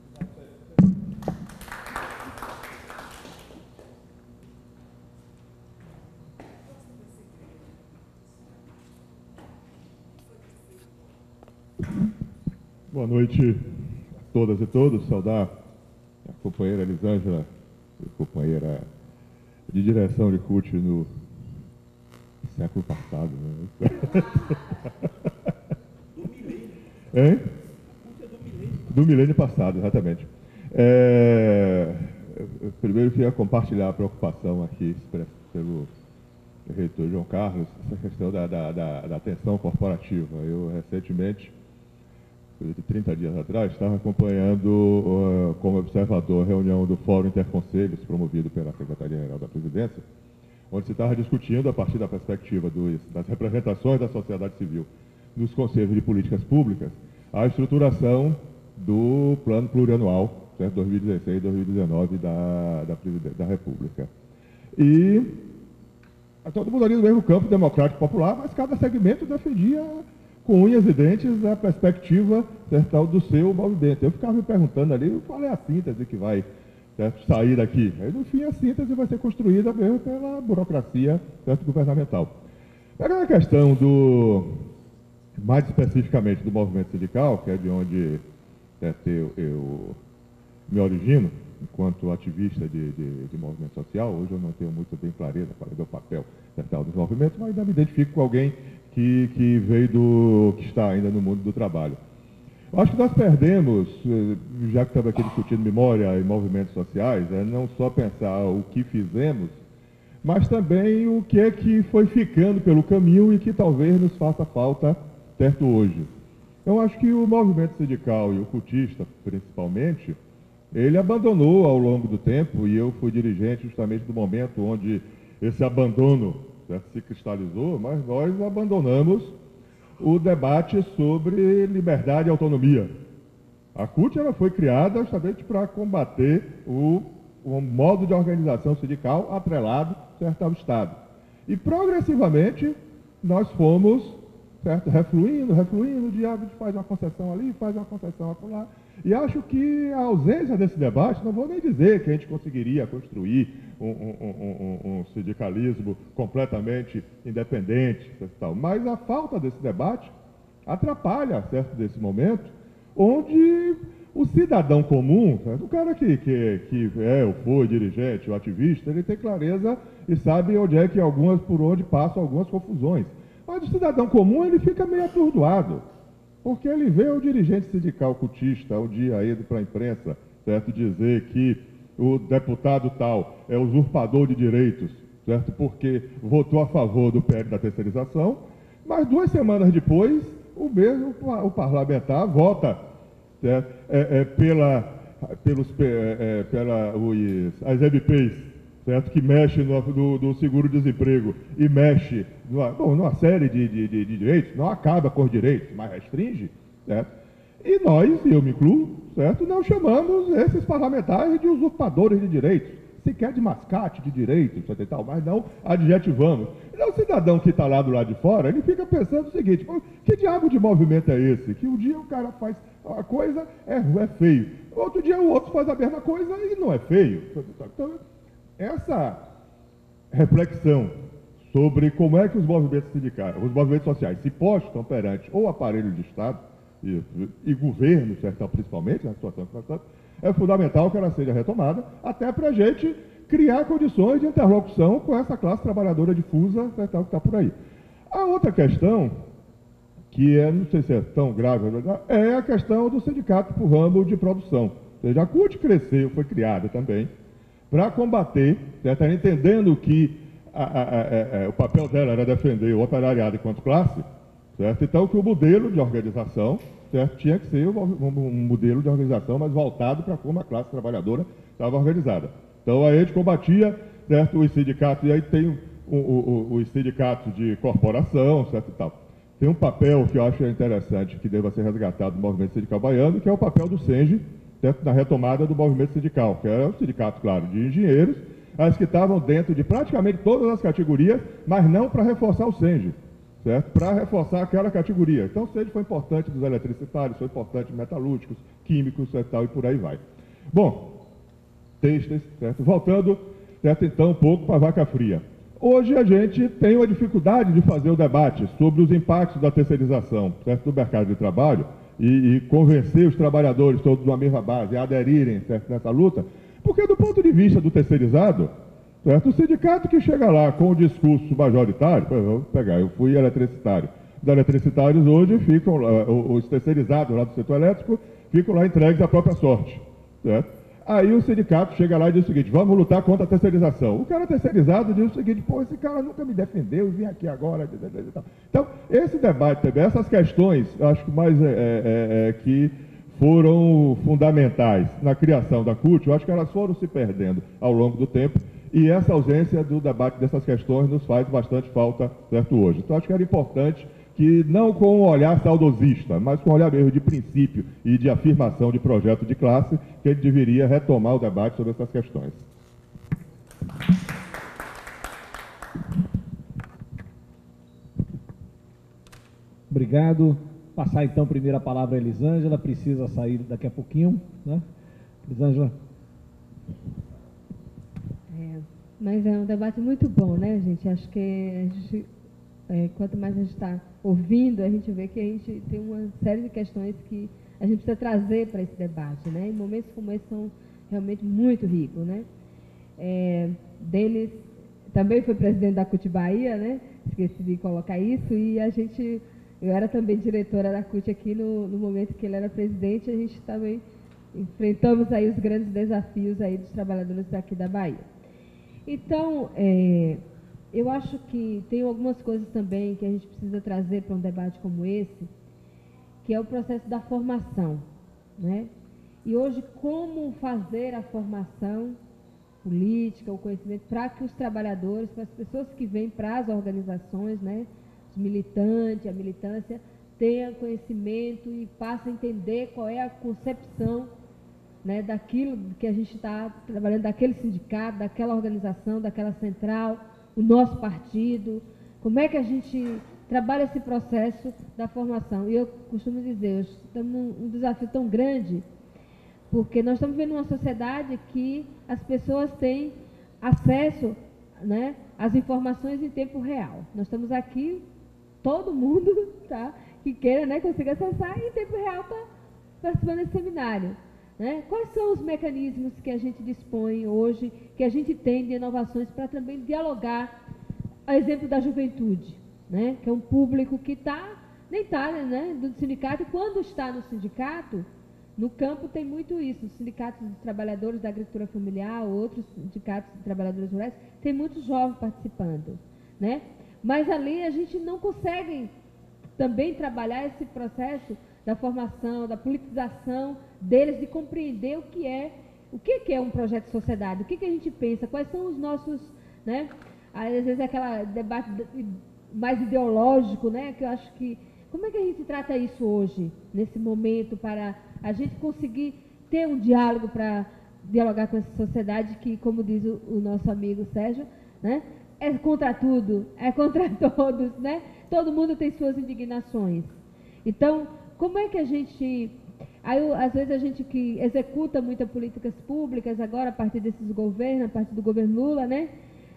Boa noite a todas e todos. Saudar a companheira Elisângela, companheira de direção de C U T no século passado. Né? Do milênio. Hein? Do milênio passado, exatamente. É, eu primeiro queria compartilhar a preocupação aqui expressa pelo reitor João Carlos, essa questão da, da, da, da atenção corporativa. Eu, recentemente, de trinta dias atrás, estava acompanhando uh, como observador a reunião do Fórum Interconselhos, promovido pela Secretaria-Geral da Presidência, onde se estava discutindo, a partir da perspectiva dos, das representações da sociedade civil nos conselhos de políticas públicas, a estruturação do Plano Plurianual, certo? dois mil e dezesseis a dois mil e dezenove da, da, da República. E todo mundo ali no mesmo campo democrático popular, mas cada segmento defendia com unhas e dentes a perspectiva, certo, do seu movimento. Eu ficava me perguntando ali qual é a síntese que vai, certo, sair daqui. Aí, no fim, a síntese vai ser construída mesmo pela burocracia, certo, governamental. Pegando a questão do, mais especificamente do movimento sindical, que é de onde, certo, eu, eu me origino, enquanto ativista de, de, de movimento social. Hoje eu não tenho muito bem clareza qual é o meu papel certo, dos movimentos, mas ainda me identifico com alguém que, que veio do, que está ainda no mundo do trabalho. Eu acho que nós perdemos, já que estamos aqui discutindo memória e movimentos sociais, é não só pensar o que fizemos, mas também o que é que foi ficando pelo caminho e que talvez nos faça falta certo hoje. Eu acho que o movimento sindical e o cultista, principalmente, ele abandonou ao longo do tempo, e eu fui dirigente justamente do momento onde esse abandono certo, se cristalizou, mas nós abandonamos o debate sobre liberdade e autonomia. A CUT ela foi criada justamente para combater o, o modo de organização sindical atrelado certo, ao Estado. E progressivamente nós fomos certo, refluindo, refluindo, o diabo faz uma concessão ali, faz uma concessão acolá. E acho que a ausência desse debate, não vou nem dizer que a gente conseguiria construir um, um, um, um sindicalismo completamente independente, tal, mas a falta desse debate atrapalha, certo, desse momento, onde o cidadão comum, certo, o cara que, que, que é ou foi dirigente, o ativista, ele tem clareza e sabe onde é que algumas, por onde passam algumas confusões. Mas o cidadão comum, ele fica meio atordoado. Porque ele vê o dirigente sindical cultista, um dia indo para a imprensa, certo, dizer que o deputado tal é usurpador de direitos, certo, porque votou a favor do P L da terceirização, mas duas semanas depois, o mesmo o parlamentar vota certo, é, é, pela, pelos, é, é, pela os, as M Ps, certo, que mexe no, no, no seguro-desemprego e mexe numa, bom, numa série de, de, de, de direitos, não acaba com os direitos, mas restringe, certo? E nós, eu me incluo, certo, não chamamos esses parlamentares de usurpadores de direitos, sequer de mascate de direitos, certo, e tal, mas não adjetivamos. Então, o cidadão que está lá do lado de fora, ele fica pensando o seguinte, que diabo de movimento é esse? Que um dia o cara faz a coisa, é, é feio, outro dia o outro faz a mesma coisa e não é feio. Então, essa reflexão sobre como é que os movimentos sindicais, os movimentos sociais se postam perante ou aparelho de Estado e, e governo, certo, principalmente, na situação que nós estamos, é fundamental que ela seja retomada, até para a gente criar condições de interlocução com essa classe trabalhadora difusa, certo, que está por aí. A outra questão, que é, não sei se é tão grave, é a questão do sindicato para o ramo de produção. Ou seja, a CUT cresceu, foi criada também, para combater, certo? Entendendo que a, a, a, a, o papel dela era defender o operariado enquanto classe, certo? Então que o modelo de organização certo? Tinha que ser um, um modelo de organização mais voltado para como a classe trabalhadora estava organizada. Então a gente combatia certo? Os sindicatos, e aí tem o, o, o, os sindicatos de corporação, certo? E tal. Tem um papel que eu acho interessante, que deva ser resgatado do movimento sindical baiano, que é o papel do SENGE, certo? Na retomada do movimento sindical, que era o sindicato, claro, de engenheiros, as que estavam dentro de praticamente todas as categorias, mas não para reforçar o SENGE, certo? Para reforçar aquela categoria. Então o SENGE foi importante dos eletricitários, foi importante dos metalúrgicos, químicos, certo? Tal, e por aí vai. Bom, têxteis, certo? Voltando, certo? Então, um pouco para a vaca fria. Hoje a gente tem uma dificuldade de fazer o debate sobre os impactos da terceirização, certo? Do mercado de trabalho, E, e convencer os trabalhadores todos de uma mesma base a aderirem certo, nessa luta, porque do ponto de vista do terceirizado, certo, o sindicato que chega lá com o discurso majoritário, vamos pegar, eu fui eletricitário, os eletricitários hoje ficam, lá, os terceirizados lá do setor elétrico, ficam lá entregues à própria sorte, certo? Aí o sindicato chega lá e diz o seguinte, vamos lutar contra a terceirização. O cara terceirizado diz o seguinte, pô, esse cara nunca me defendeu e vim aqui agora. Então, esse debate também, essas questões, acho que mais é, é, é, que foram fundamentais na criação da CUT, eu acho que elas foram se perdendo ao longo do tempo, e essa ausência do debate dessas questões nos faz bastante falta, certo, hoje. Então, acho que era importante que não com um olhar saudosista, mas com um olhar mesmo de princípio e de afirmação de projeto de classe, que ele deveria retomar o debate sobre essas questões. Obrigado. Passar então primeiro a palavra a Elisângela, precisa sair daqui a pouquinho, né? Elisângela. É, mas é um debate muito bom, né, gente? Acho que a gente, é, quanto mais a gente está ouvindo, a gente vê que a gente tem uma série de questões que a gente precisa trazer para esse debate, né? E momentos como esse são realmente muito ricos, né? É, Denis também foi presidente da C U T Bahia, né? Esqueci de colocar isso, e a gente, eu era também diretora da C U T aqui no, no momento que ele era presidente, a gente também enfrentamos aí os grandes desafios aí dos trabalhadores daqui da Bahia. Então, é, eu acho que tem algumas coisas também que a gente precisa trazer para um debate como esse, que é o processo da formação, né? E hoje, como fazer a formação política, o conhecimento, para que os trabalhadores, para as pessoas que vêm para as organizações, né, os militantes, a militância, tenham conhecimento e passem a entender qual é a concepção, né, daquilo que a gente está trabalhando, daquele sindicato, daquela organização, daquela central, o nosso partido, como é que a gente trabalha esse processo da formação. E eu costumo dizer, estamos num desafio tão grande, porque nós estamos vivendo uma sociedade que as pessoas têm acesso, né, às informações em tempo real. Nós estamos aqui, todo mundo, tá, que queira, né, consiga acessar, e em tempo real está participando desse seminário. Né? Quais são os mecanismos que a gente dispõe hoje, que a gente tem de inovações para também dialogar, a exemplo da juventude, né, que é um público que está, nem está, né, do sindicato, e quando está no sindicato, no campo tem muito isso, os sindicatos de trabalhadores da agricultura familiar, outros sindicatos de trabalhadores rurais, tem muitos jovens participando, né? Mas ali a gente não consegue também trabalhar esse processo da formação, da politização deles, de compreender o que é, o que é um projeto de sociedade, o que, que a gente pensa, quais são os nossos, né? Às vezes é aquele debate mais ideológico, né? Que eu acho que, como é que a gente trata isso hoje, nesse momento, para a gente conseguir ter um diálogo para dialogar com essa sociedade que, como diz o, o nosso amigo Sérgio, né, é contra tudo, é contra todos, né? Todo mundo tem suas indignações. Então, como é que a gente... Aí, às vezes, a gente que executa muitas políticas públicas, agora, a partir desses governos, a partir do governo Lula, né?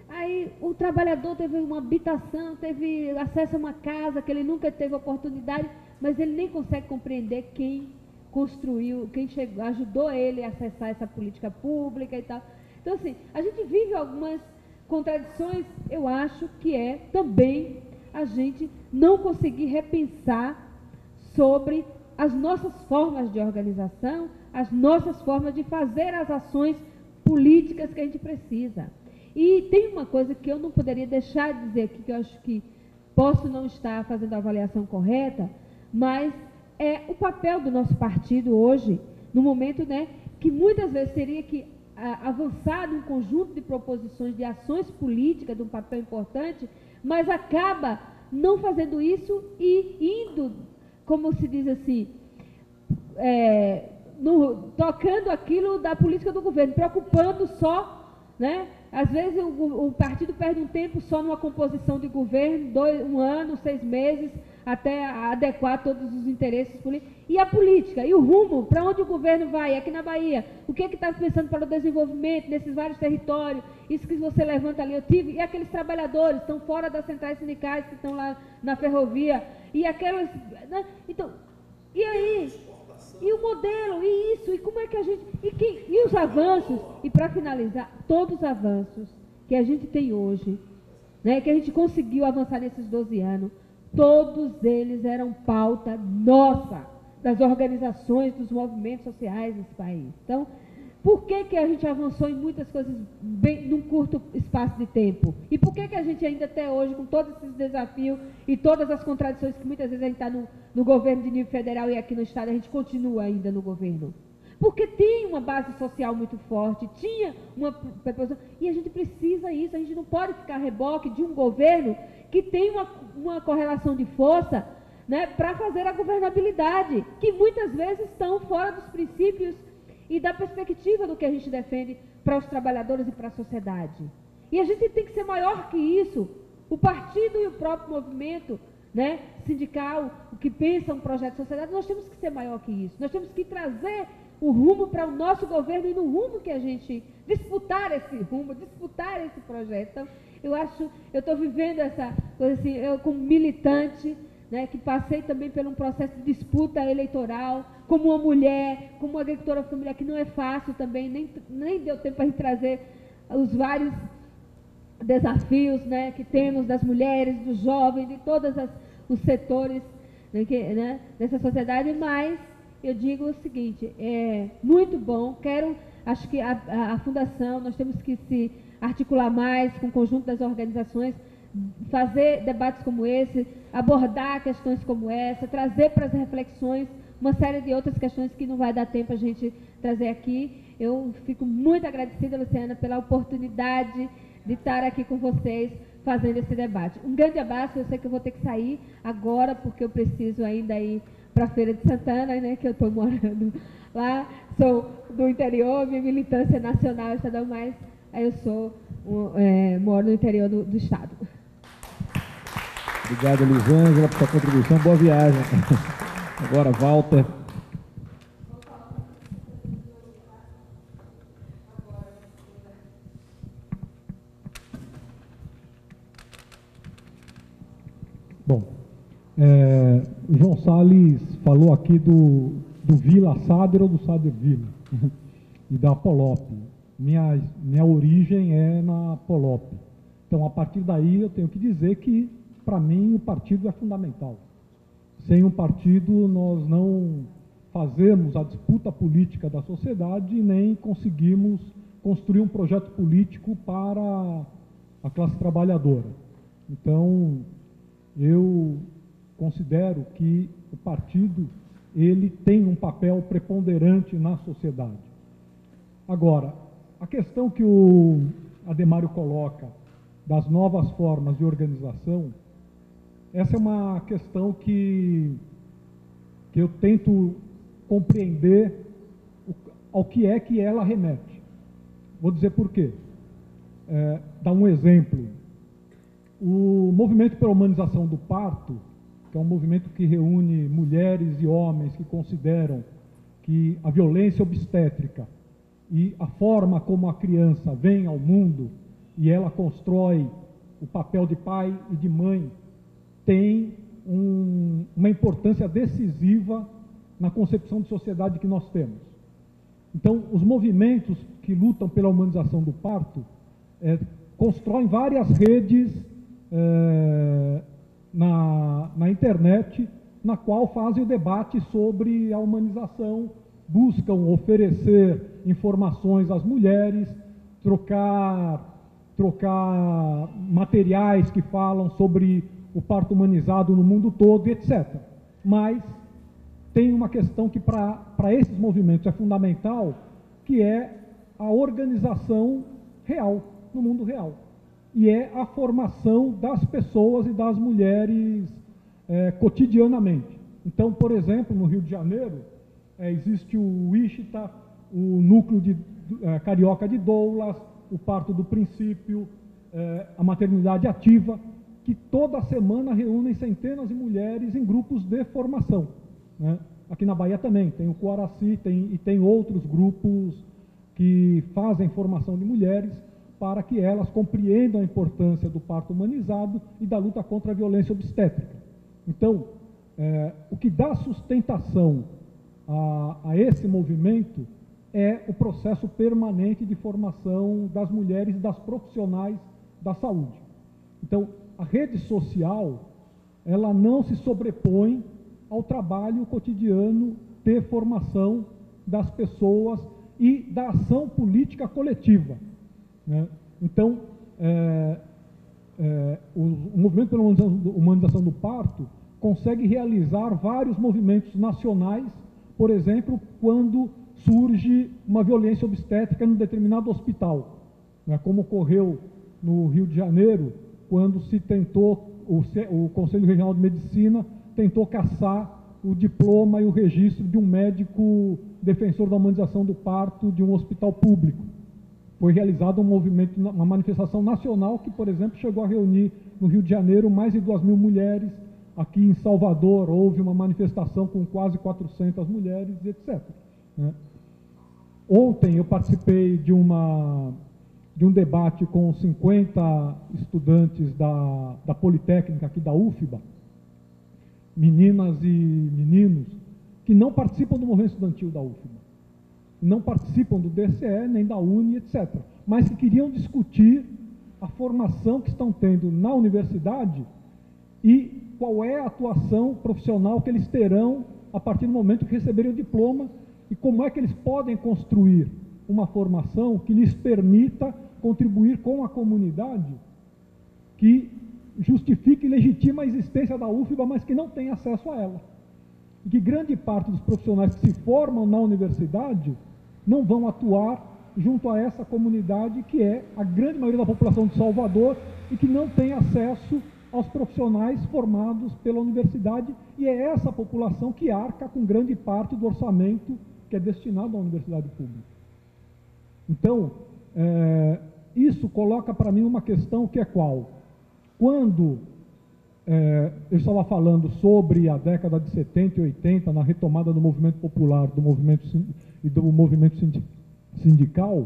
Aí o trabalhador teve uma habitação, teve acesso a uma casa que ele nunca teve oportunidade, mas ele nem consegue compreender quem construiu, quem chegou, ajudou ele a acessar essa política pública e tal. Então, assim, a gente vive algumas contradições, eu acho que é também a gente não conseguir repensar sobre as nossas formas de organização, as nossas formas de fazer as ações políticas que a gente precisa. E tem uma coisa que eu não poderia deixar de dizer aqui, que eu acho que posso não estar fazendo a avaliação correta, mas é o papel do nosso partido hoje, no momento, né, que muitas vezes teria que a, avançar num conjunto de proposições, de ações políticas, de um papel importante, mas acaba não fazendo isso e indo, como se diz assim, é, no, tocando aquilo da política do governo, preocupando só, né? Às vezes o, o partido perde um tempo só numa composição de governo, dois, um ano, seis meses, até adequar todos os interesses políticos. E a política, e o rumo, para onde o governo vai, aqui na Bahia, o que é que está pensando para o desenvolvimento nesses vários territórios, isso que você levanta ali, eu tive, e aqueles trabalhadores que estão fora das centrais sindicais, que estão lá na ferrovia, e aquelas... Né? Então, e aí? E o modelo, e isso, e como é que a gente... E, que, e os avanços, e para finalizar, todos os avanços que a gente tem hoje, né, que a gente conseguiu avançar nesses doze anos, todos eles eram pauta nossa, das organizações, dos movimentos sociais desse país. Então, por que, que a gente avançou em muitas coisas bem, num curto espaço de tempo? E por que, que a gente ainda até hoje, com todos esses desafios e todas as contradições que muitas vezes a gente está no, no governo de nível federal e aqui no Estado, a gente continua ainda no governo? Porque tem uma base social muito forte, tinha uma preposição, e a gente precisa isso, a gente não pode ficar a reboque de um governo que tem uma, uma correlação de força, né, para fazer a governabilidade, que muitas vezes estão fora dos princípios e da perspectiva do que a gente defende para os trabalhadores e para a sociedade. E a gente tem que ser maior que isso. O partido e o próprio movimento, né, sindical, o que pensa um projeto de sociedade, nós temos que ser maior que isso. Nós temos que trazer o rumo para o nosso governo e no rumo que a gente disputar esse rumo, disputar esse projeto. Então, eu acho, eu estou vivendo essa coisa assim, eu como militante, né, que passei também por um processo de disputa eleitoral, como uma mulher, como uma agricultora familiar, que não é fácil também, nem, nem deu tempo para a gente trazer os vários desafios, né, que temos das mulheres, dos jovens, de todos as, os setores, né, que, né, dessa sociedade, mas eu digo o seguinte, é muito bom, quero, acho que a, a, a Fundação, nós temos que se articular mais com o conjunto das organizações, fazer debates como esse, abordar questões como essa, trazer para as reflexões uma série de outras questões que não vai dar tempo a gente trazer aqui. Eu fico muito agradecida, Luciana, pela oportunidade de estar aqui com vocês fazendo esse debate. Um grande abraço, eu sei que eu vou ter que sair agora, porque eu preciso ainda ir para a Feira de Santana, né, que eu estou morando lá, sou do interior, minha militância nacional estadual, mas eu sou, um, é, moro no interior do, do estado. Obrigado, Elisângela, por sua contribuição. Boa viagem. Agora, Walter. Bom, é, o João Salles falou aqui do, do Vila Sader ou do Sader Vila, e da Polop. Minha, minha origem é na Polop. Então, a partir daí, eu tenho que dizer que, para mim, o partido é fundamental. Sem um partido, nós não fazemos a disputa política da sociedade e nem conseguimos construir um projeto político para a classe trabalhadora. Então, eu considero que o partido ele tem um papel preponderante na sociedade. Agora, a questão que o Ademário coloca das novas formas de organização, essa é uma questão que, que eu tento compreender o, ao que é que ela remete. Vou dizer por quê. É, dar um exemplo. O movimento pela humanização do parto, que é um movimento que reúne mulheres e homens que consideram que a violência obstétrica e a forma como a criança vem ao mundo e ela constrói o papel de pai e de mãe tem um, uma importância decisiva na concepção de sociedade que nós temos. Então, os movimentos que lutam pela humanização do parto é, constroem várias redes é, na, na internet, na qual fazem o debate sobre a humanização, buscam oferecer informações às mulheres, trocar, trocar materiais que falam sobre o parto humanizado no mundo todo, etcétera. Mas tem uma questão que para esses movimentos é fundamental, que é a organização real, no mundo real. E é a formação das pessoas e das mulheres é, cotidianamente. Então, por exemplo, no Rio de Janeiro, é, existe o Wichita, o núcleo de, é, carioca de Doulas, o parto do princípio, é, a maternidade ativa, que toda semana reúnem centenas de mulheres em grupos de formação. Né? Aqui na Bahia também, tem o Coaraci tem, e tem outros grupos que fazem formação de mulheres para que elas compreendam a importância do parto humanizado e da luta contra a violência obstétrica. Então, é, o que dá sustentação a, a esse movimento é o processo permanente de formação das mulheres e das profissionais da saúde. Então, a rede social, ela não se sobrepõe ao trabalho cotidiano de formação das pessoas e da ação política coletiva. Né? Então, é, é, o, o movimento pela humanização, humanização do parto consegue realizar vários movimentos nacionais, por exemplo, quando surge uma violência obstétrica em um determinado hospital, né? Como ocorreu no Rio de Janeiro, quando se tentou, o, o Conselho Regional de Medicina tentou cassar o diploma e o registro de um médico defensor da humanização do parto de um hospital público. Foi realizado um movimento, uma manifestação nacional que, por exemplo, chegou a reunir no Rio de Janeiro mais de duas mil mulheres, aqui em Salvador houve uma manifestação com quase quatrocentas mulheres, etcétera, né? Ontem eu participei de, uma, de um debate com cinquenta estudantes da, da Politécnica aqui da U F B A, meninas e meninos, que não participam do movimento estudantil da U F B A, não participam do D C E, nem da Uni, etcétera, mas que queriam discutir a formação que estão tendo na universidade e qual é a atuação profissional que eles terão a partir do momento que receberem o diploma e como é que eles podem construir uma formação que lhes permita contribuir com a comunidade, que justifique e legitima a existência da U F B A, mas que não tem acesso a ela. E que grande parte dos profissionais que se formam na universidade não vão atuar junto a essa comunidade, que é a grande maioria da população de Salvador e que não tem acesso aos profissionais formados pela universidade, e é essa população que arca com grande parte do orçamento que é destinado à universidade pública. Então, é, isso coloca para mim uma questão que é qual? Quando é, eu estava falando sobre a década de setenta e oitenta, na retomada do movimento popular do movimento, e do movimento sindical,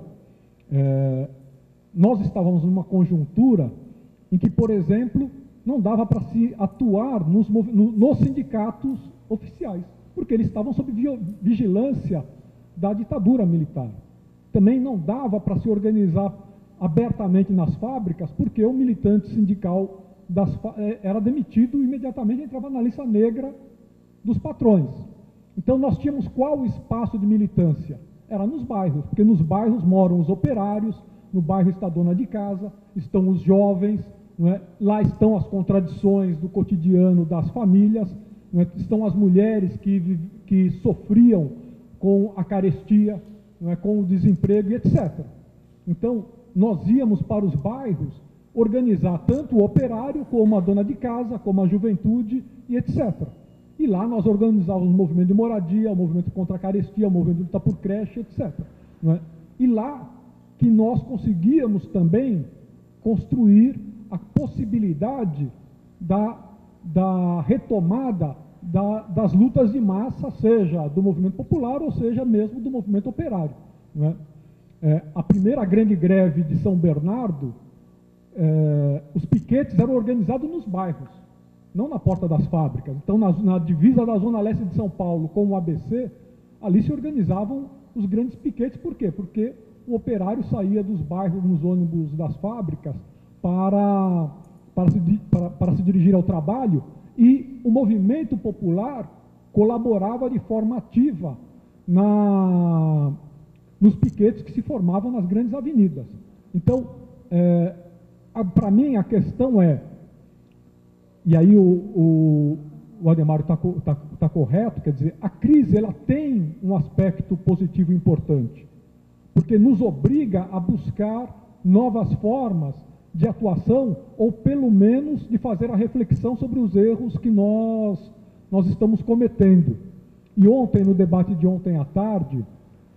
é, nós estávamos numa conjuntura em que, por exemplo, não dava para se atuar nos, nos sindicatos oficiais, porque eles estavam sob vigilância da ditadura militar. Também não dava para se organizar abertamente nas fábricas, porque o militante sindical das, era demitido e imediatamente entrava na lista negra dos patrões. Então nós tínhamos qual espaço de militância? Era nos bairros, porque nos bairros moram os operários, no bairro está a dona de casa, estão os jovens, não é? Lá estão as contradições do cotidiano das famílias, não é? Estão as mulheres que, que sofriam com a carestia, não é? Com o desemprego e etcétera. Então, nós íamos para os bairros organizar tanto o operário, como a dona de casa, como a juventude e etcétera. E lá nós organizávamos o movimento de moradia, o movimento contra a carestia, o movimento de luta por creche, etcétera. Não é? E lá que nós conseguíamos também construir a possibilidade da, da retomada da, das lutas de massa, seja do movimento popular ou seja mesmo do movimento operário. Não é? É, a primeira grande greve de São Bernardo, é, os piquetes eram organizados nos bairros, não na porta das fábricas. Então, na, na divisa da Zona Leste de São Paulo com o A B C, ali se organizavam os grandes piquetes. Por quê? Porque o operário saía dos bairros nos ônibus das fábricas para, para, se, para, para se dirigir ao trabalho, e o movimento popular colaborava de forma ativa na, nos piquetes que se formavam nas grandes avenidas. Então, é, para mim, a questão é, e aí o, o, o Ademar está tá, tá correto, quer dizer, a crise ela tem um aspecto positivo importante, porque nos obriga a buscar novas formas de atuação, ou pelo menos de fazer a reflexão sobre os erros que nós, nós estamos cometendo. E ontem, no debate de ontem à tarde,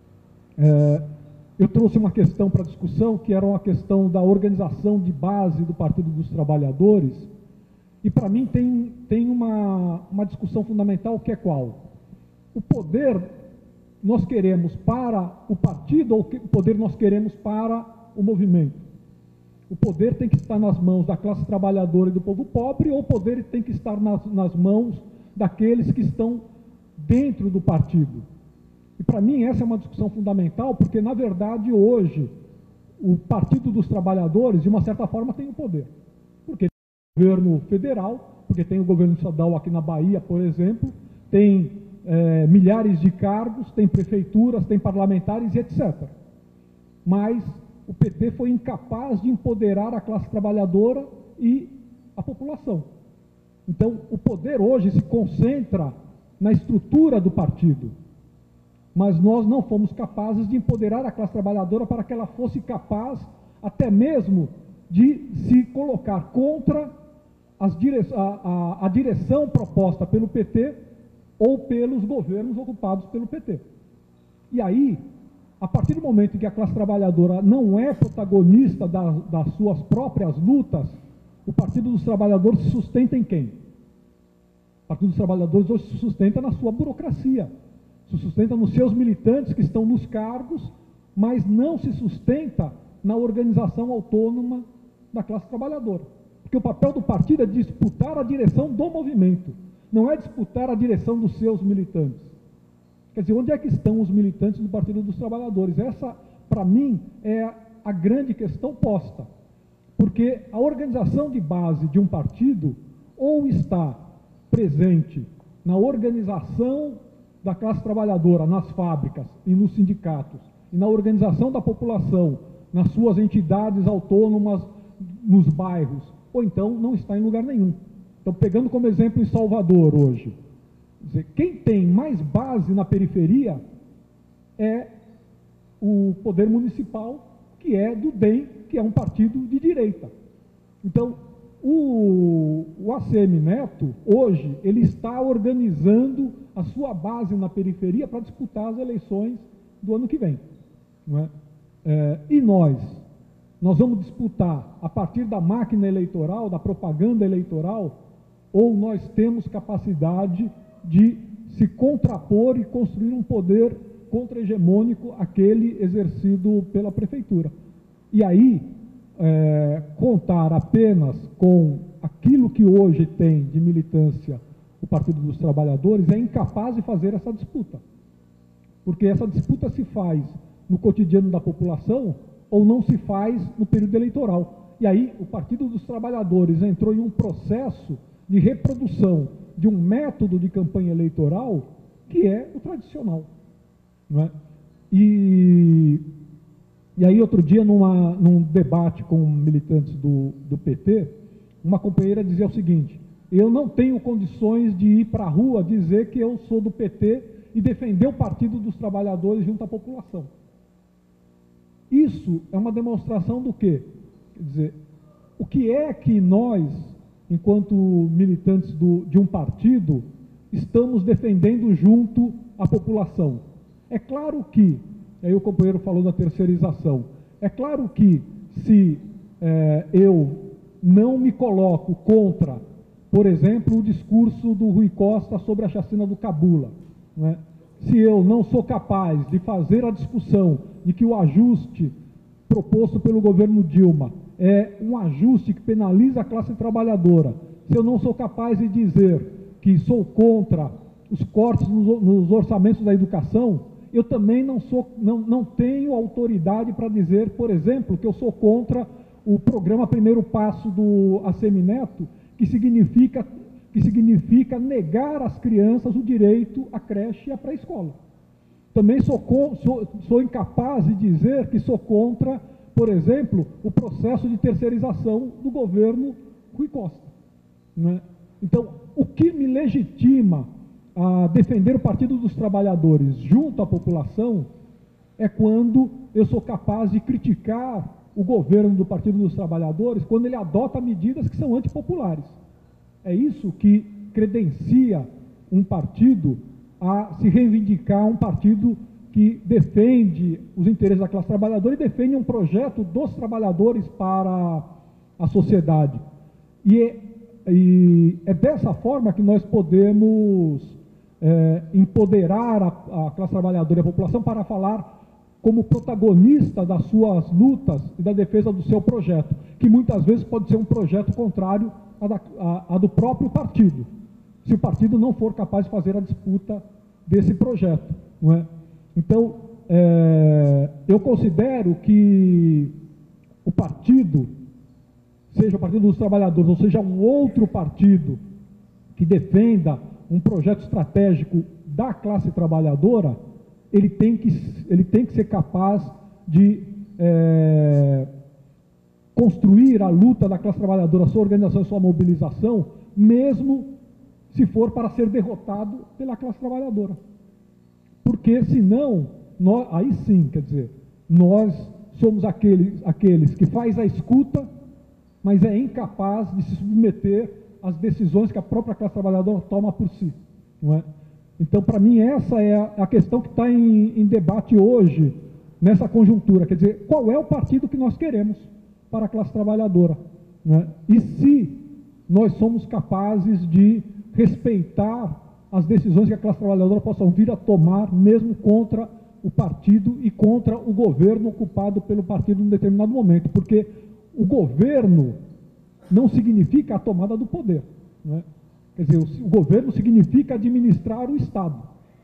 é, eu trouxe uma questão para discussão, que era uma questão da organização de base do Partido dos Trabalhadores, e para mim tem, tem uma, uma discussão fundamental, que é qual? O poder nós queremos para o partido, ou o poder nós queremos para o movimento? O poder tem que estar nas mãos da classe trabalhadora e do povo pobre, ou o poder tem que estar nas, nas mãos daqueles que estão dentro do partido? E para mim essa é uma discussão fundamental, porque na verdade hoje o Partido dos Trabalhadores, de uma certa forma, tem o poder. Porque tem o governo federal, porque tem o governo estadual aqui na Bahia, por exemplo, tem é, milhares de cargos, tem prefeituras, tem parlamentares e etcétera. Mas o P T foi incapaz de empoderar a classe trabalhadora e a população. Então, o poder hoje se concentra na estrutura do partido, mas nós não fomos capazes de empoderar a classe trabalhadora para que ela fosse capaz até mesmo de se colocar contra as dire... a, a, a direção proposta pelo P T ou pelos governos ocupados pelo P T. E aí, a partir do momento em que a classe trabalhadora não é protagonista da, das suas próprias lutas, o Partido dos Trabalhadores se sustenta em quem? O Partido dos Trabalhadores hoje se sustenta na sua burocracia, se sustenta nos seus militantes que estão nos cargos, mas não se sustenta na organização autônoma da classe trabalhadora. Porque o papel do partido é disputar a direção do movimento, não é disputar a direção dos seus militantes. Quer dizer, onde é que estão os militantes do Partido dos Trabalhadores? Essa, para mim, é a grande questão posta. Porque a organização de base de um partido ou está presente na organização da classe trabalhadora, nas fábricas e nos sindicatos, e na organização da população, nas suas entidades autônomas, nos bairros, ou então não está em lugar nenhum. Então, pegando como exemplo em Salvador hoje, dizer, quem tem mais base na periferia é o poder municipal, que é do D E M, que é um partido de direita. Então, o, o A C M Neto, hoje, ele está organizando a sua base na periferia para disputar as eleições do ano que vem. Não é? É, e nós? Nós vamos disputar a partir da máquina eleitoral, da propaganda eleitoral, ou nós temos capacidade de se contrapor e construir um poder contra-hegemônico àquele exercido pela prefeitura. E aí, é, contar apenas com aquilo que hoje tem de militância o Partido dos Trabalhadores é incapaz de fazer essa disputa. Porque essa disputa se faz no cotidiano da população ou não se faz no período eleitoral. E aí o Partido dos Trabalhadores entrou em um processo de reprodução de um método de campanha eleitoral que é o tradicional. Não é? E, e aí outro dia, numa, num debate com militantes do, do P T, uma companheira dizia o seguinte: eu não tenho condições de ir para a rua dizer que eu sou do P T e defender o Partido dos Trabalhadores junto à população. Isso é uma demonstração do quê? Quer dizer, o que é que nós, enquanto militantes do, de um partido, estamos defendendo junto à população? É claro que, aí o companheiro falou da terceirização, é claro que se é, eu não me coloco contra, por exemplo, o discurso do Rui Costa sobre a chacina do Cabula, não é? Se eu não sou capaz de fazer a discussão de que o ajuste proposto pelo governo Dilma é um ajuste que penaliza a classe trabalhadora, se eu não sou capaz de dizer que sou contra os cortes nos, nos orçamentos da educação, eu também não, sou, não, não tenho autoridade para dizer, por exemplo, que eu sou contra o programa Primeiro Passo do A C M Neto, que significa, que significa negar às crianças o direito à creche e à pré-escola. Também sou, sou, sou incapaz de dizer que sou contra, por exemplo, o processo de terceirização do governo Rui Costa. Não é? Então, o que me legitima a defender o Partido dos Trabalhadores junto à população é quando eu sou capaz de criticar o governo do Partido dos Trabalhadores quando ele adota medidas que são antipopulares. É isso que credencia um partido a se reivindicar um partido que defende os interesses da classe trabalhadora e defende um projeto dos trabalhadores para a sociedade. E é, e é dessa forma que nós podemos é, empoderar a, a classe trabalhadora e a população para falar como protagonista das suas lutas e da defesa do seu projeto, que muitas vezes pode ser um projeto contrário à, da, à, à do próprio partido, se o partido não for capaz de fazer a disputa desse projeto, não é? Então, é, eu considero que o partido, seja o Partido dos Trabalhadores, ou seja um outro partido que defenda um projeto estratégico da classe trabalhadora, ele tem que, ele tem que ser capaz de é, construir a luta da classe trabalhadora, a sua organização e sua mobilização, mesmo se for para ser derrotado pela classe trabalhadora. Porque senão, nós, aí sim, quer dizer, nós somos aqueles, aqueles que faz a escuta, mas é incapaz de se submeter às decisões que a própria classe trabalhadora toma por si, não é? Então, para mim, essa é a, a questão que está em, em debate hoje, nessa conjuntura, quer dizer, qual é o partido que nós queremos para a classe trabalhadora, não é? E se nós somos capazes de respeitar as decisões que a classe trabalhadora possa vir a tomar, mesmo contra o partido e contra o governo ocupado pelo partido em um determinado momento, porque o governo não significa a tomada do poder, né? Quer dizer, o, o governo significa administrar o Estado.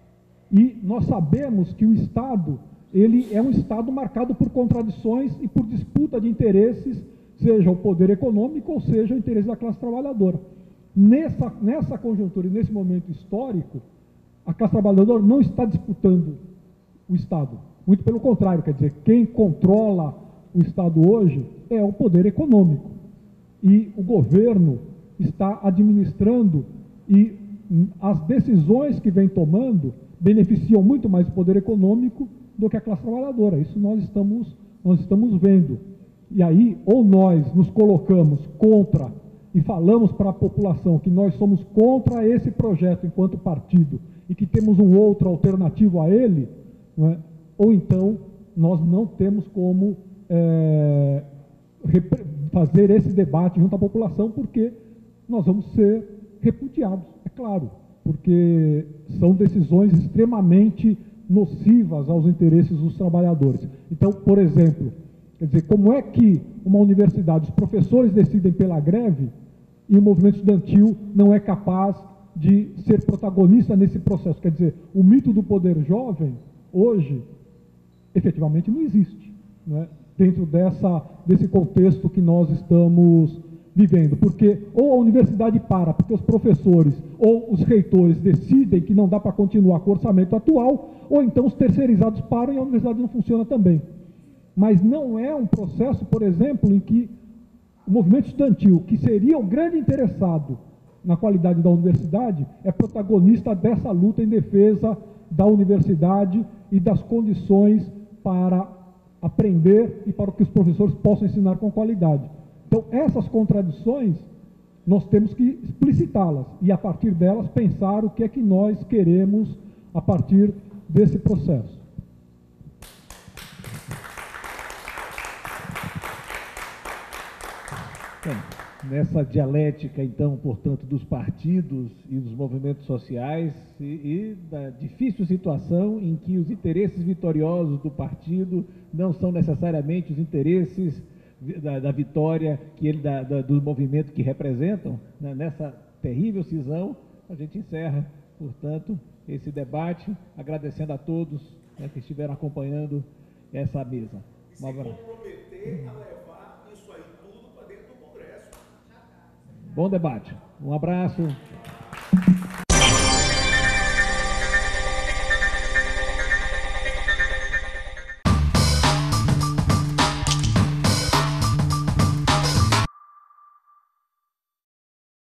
E nós sabemos que o Estado, ele é um Estado marcado por contradições e por disputa de interesses, seja o poder econômico ou seja o interesse da classe trabalhadora. Nessa, nessa conjuntura e nesse momento histórico, a classe trabalhadora não está disputando o Estado. Muito pelo contrário, quer dizer, quem controla o Estado hoje é o poder econômico. E o governo está administrando e as decisões que vem tomando beneficiam muito mais o poder econômico do que a classe trabalhadora. Isso nós estamos, nós estamos vendo. E aí, ou nós nos colocamos contra e falamos para a população que nós somos contra esse projeto enquanto partido e que temos um outro alternativo a ele, não é? Ou então nós não temos como é, fazer esse debate junto à população, porque nós vamos ser repudiados, é claro, porque são decisões extremamente nocivas aos interesses dos trabalhadores. Então, por exemplo, quer dizer, como é que uma universidade, os professores decidem pela greve e o movimento estudantil não é capaz de ser protagonista nesse processo? Quer dizer, o mito do poder jovem, hoje, efetivamente não existe, não é? Dentro dessa, desse contexto que nós estamos vivendo, porque ou a universidade para, porque os professores ou os reitores decidem que não dá para continuar com o orçamento atual, ou então os terceirizados param e a universidade não funciona também. Mas não é um processo, por exemplo, em que o movimento estudantil, que seria o grande interessado na qualidade da universidade, é protagonista dessa luta em defesa da universidade e das condições para aprender e para que os professores possam ensinar com qualidade. Então, essas contradições, nós temos que explicitá-las e, a partir delas, pensar o que é que nós queremos a partir desse processo. Bom, nessa dialética, então, portanto, dos partidos e dos movimentos sociais e, e da difícil situação em que os interesses vitoriosos do partido não são necessariamente os interesses Da, da vitória que ele, da, da, do movimento que representam, né? Nessa terrível cisão, a gente encerra, portanto, esse debate, agradecendo a todos, né, que estiveram acompanhando essa mesa. Um abraço. E se comprometer a levar isso aí tudo para dentro do Congresso. Bom debate. Um abraço.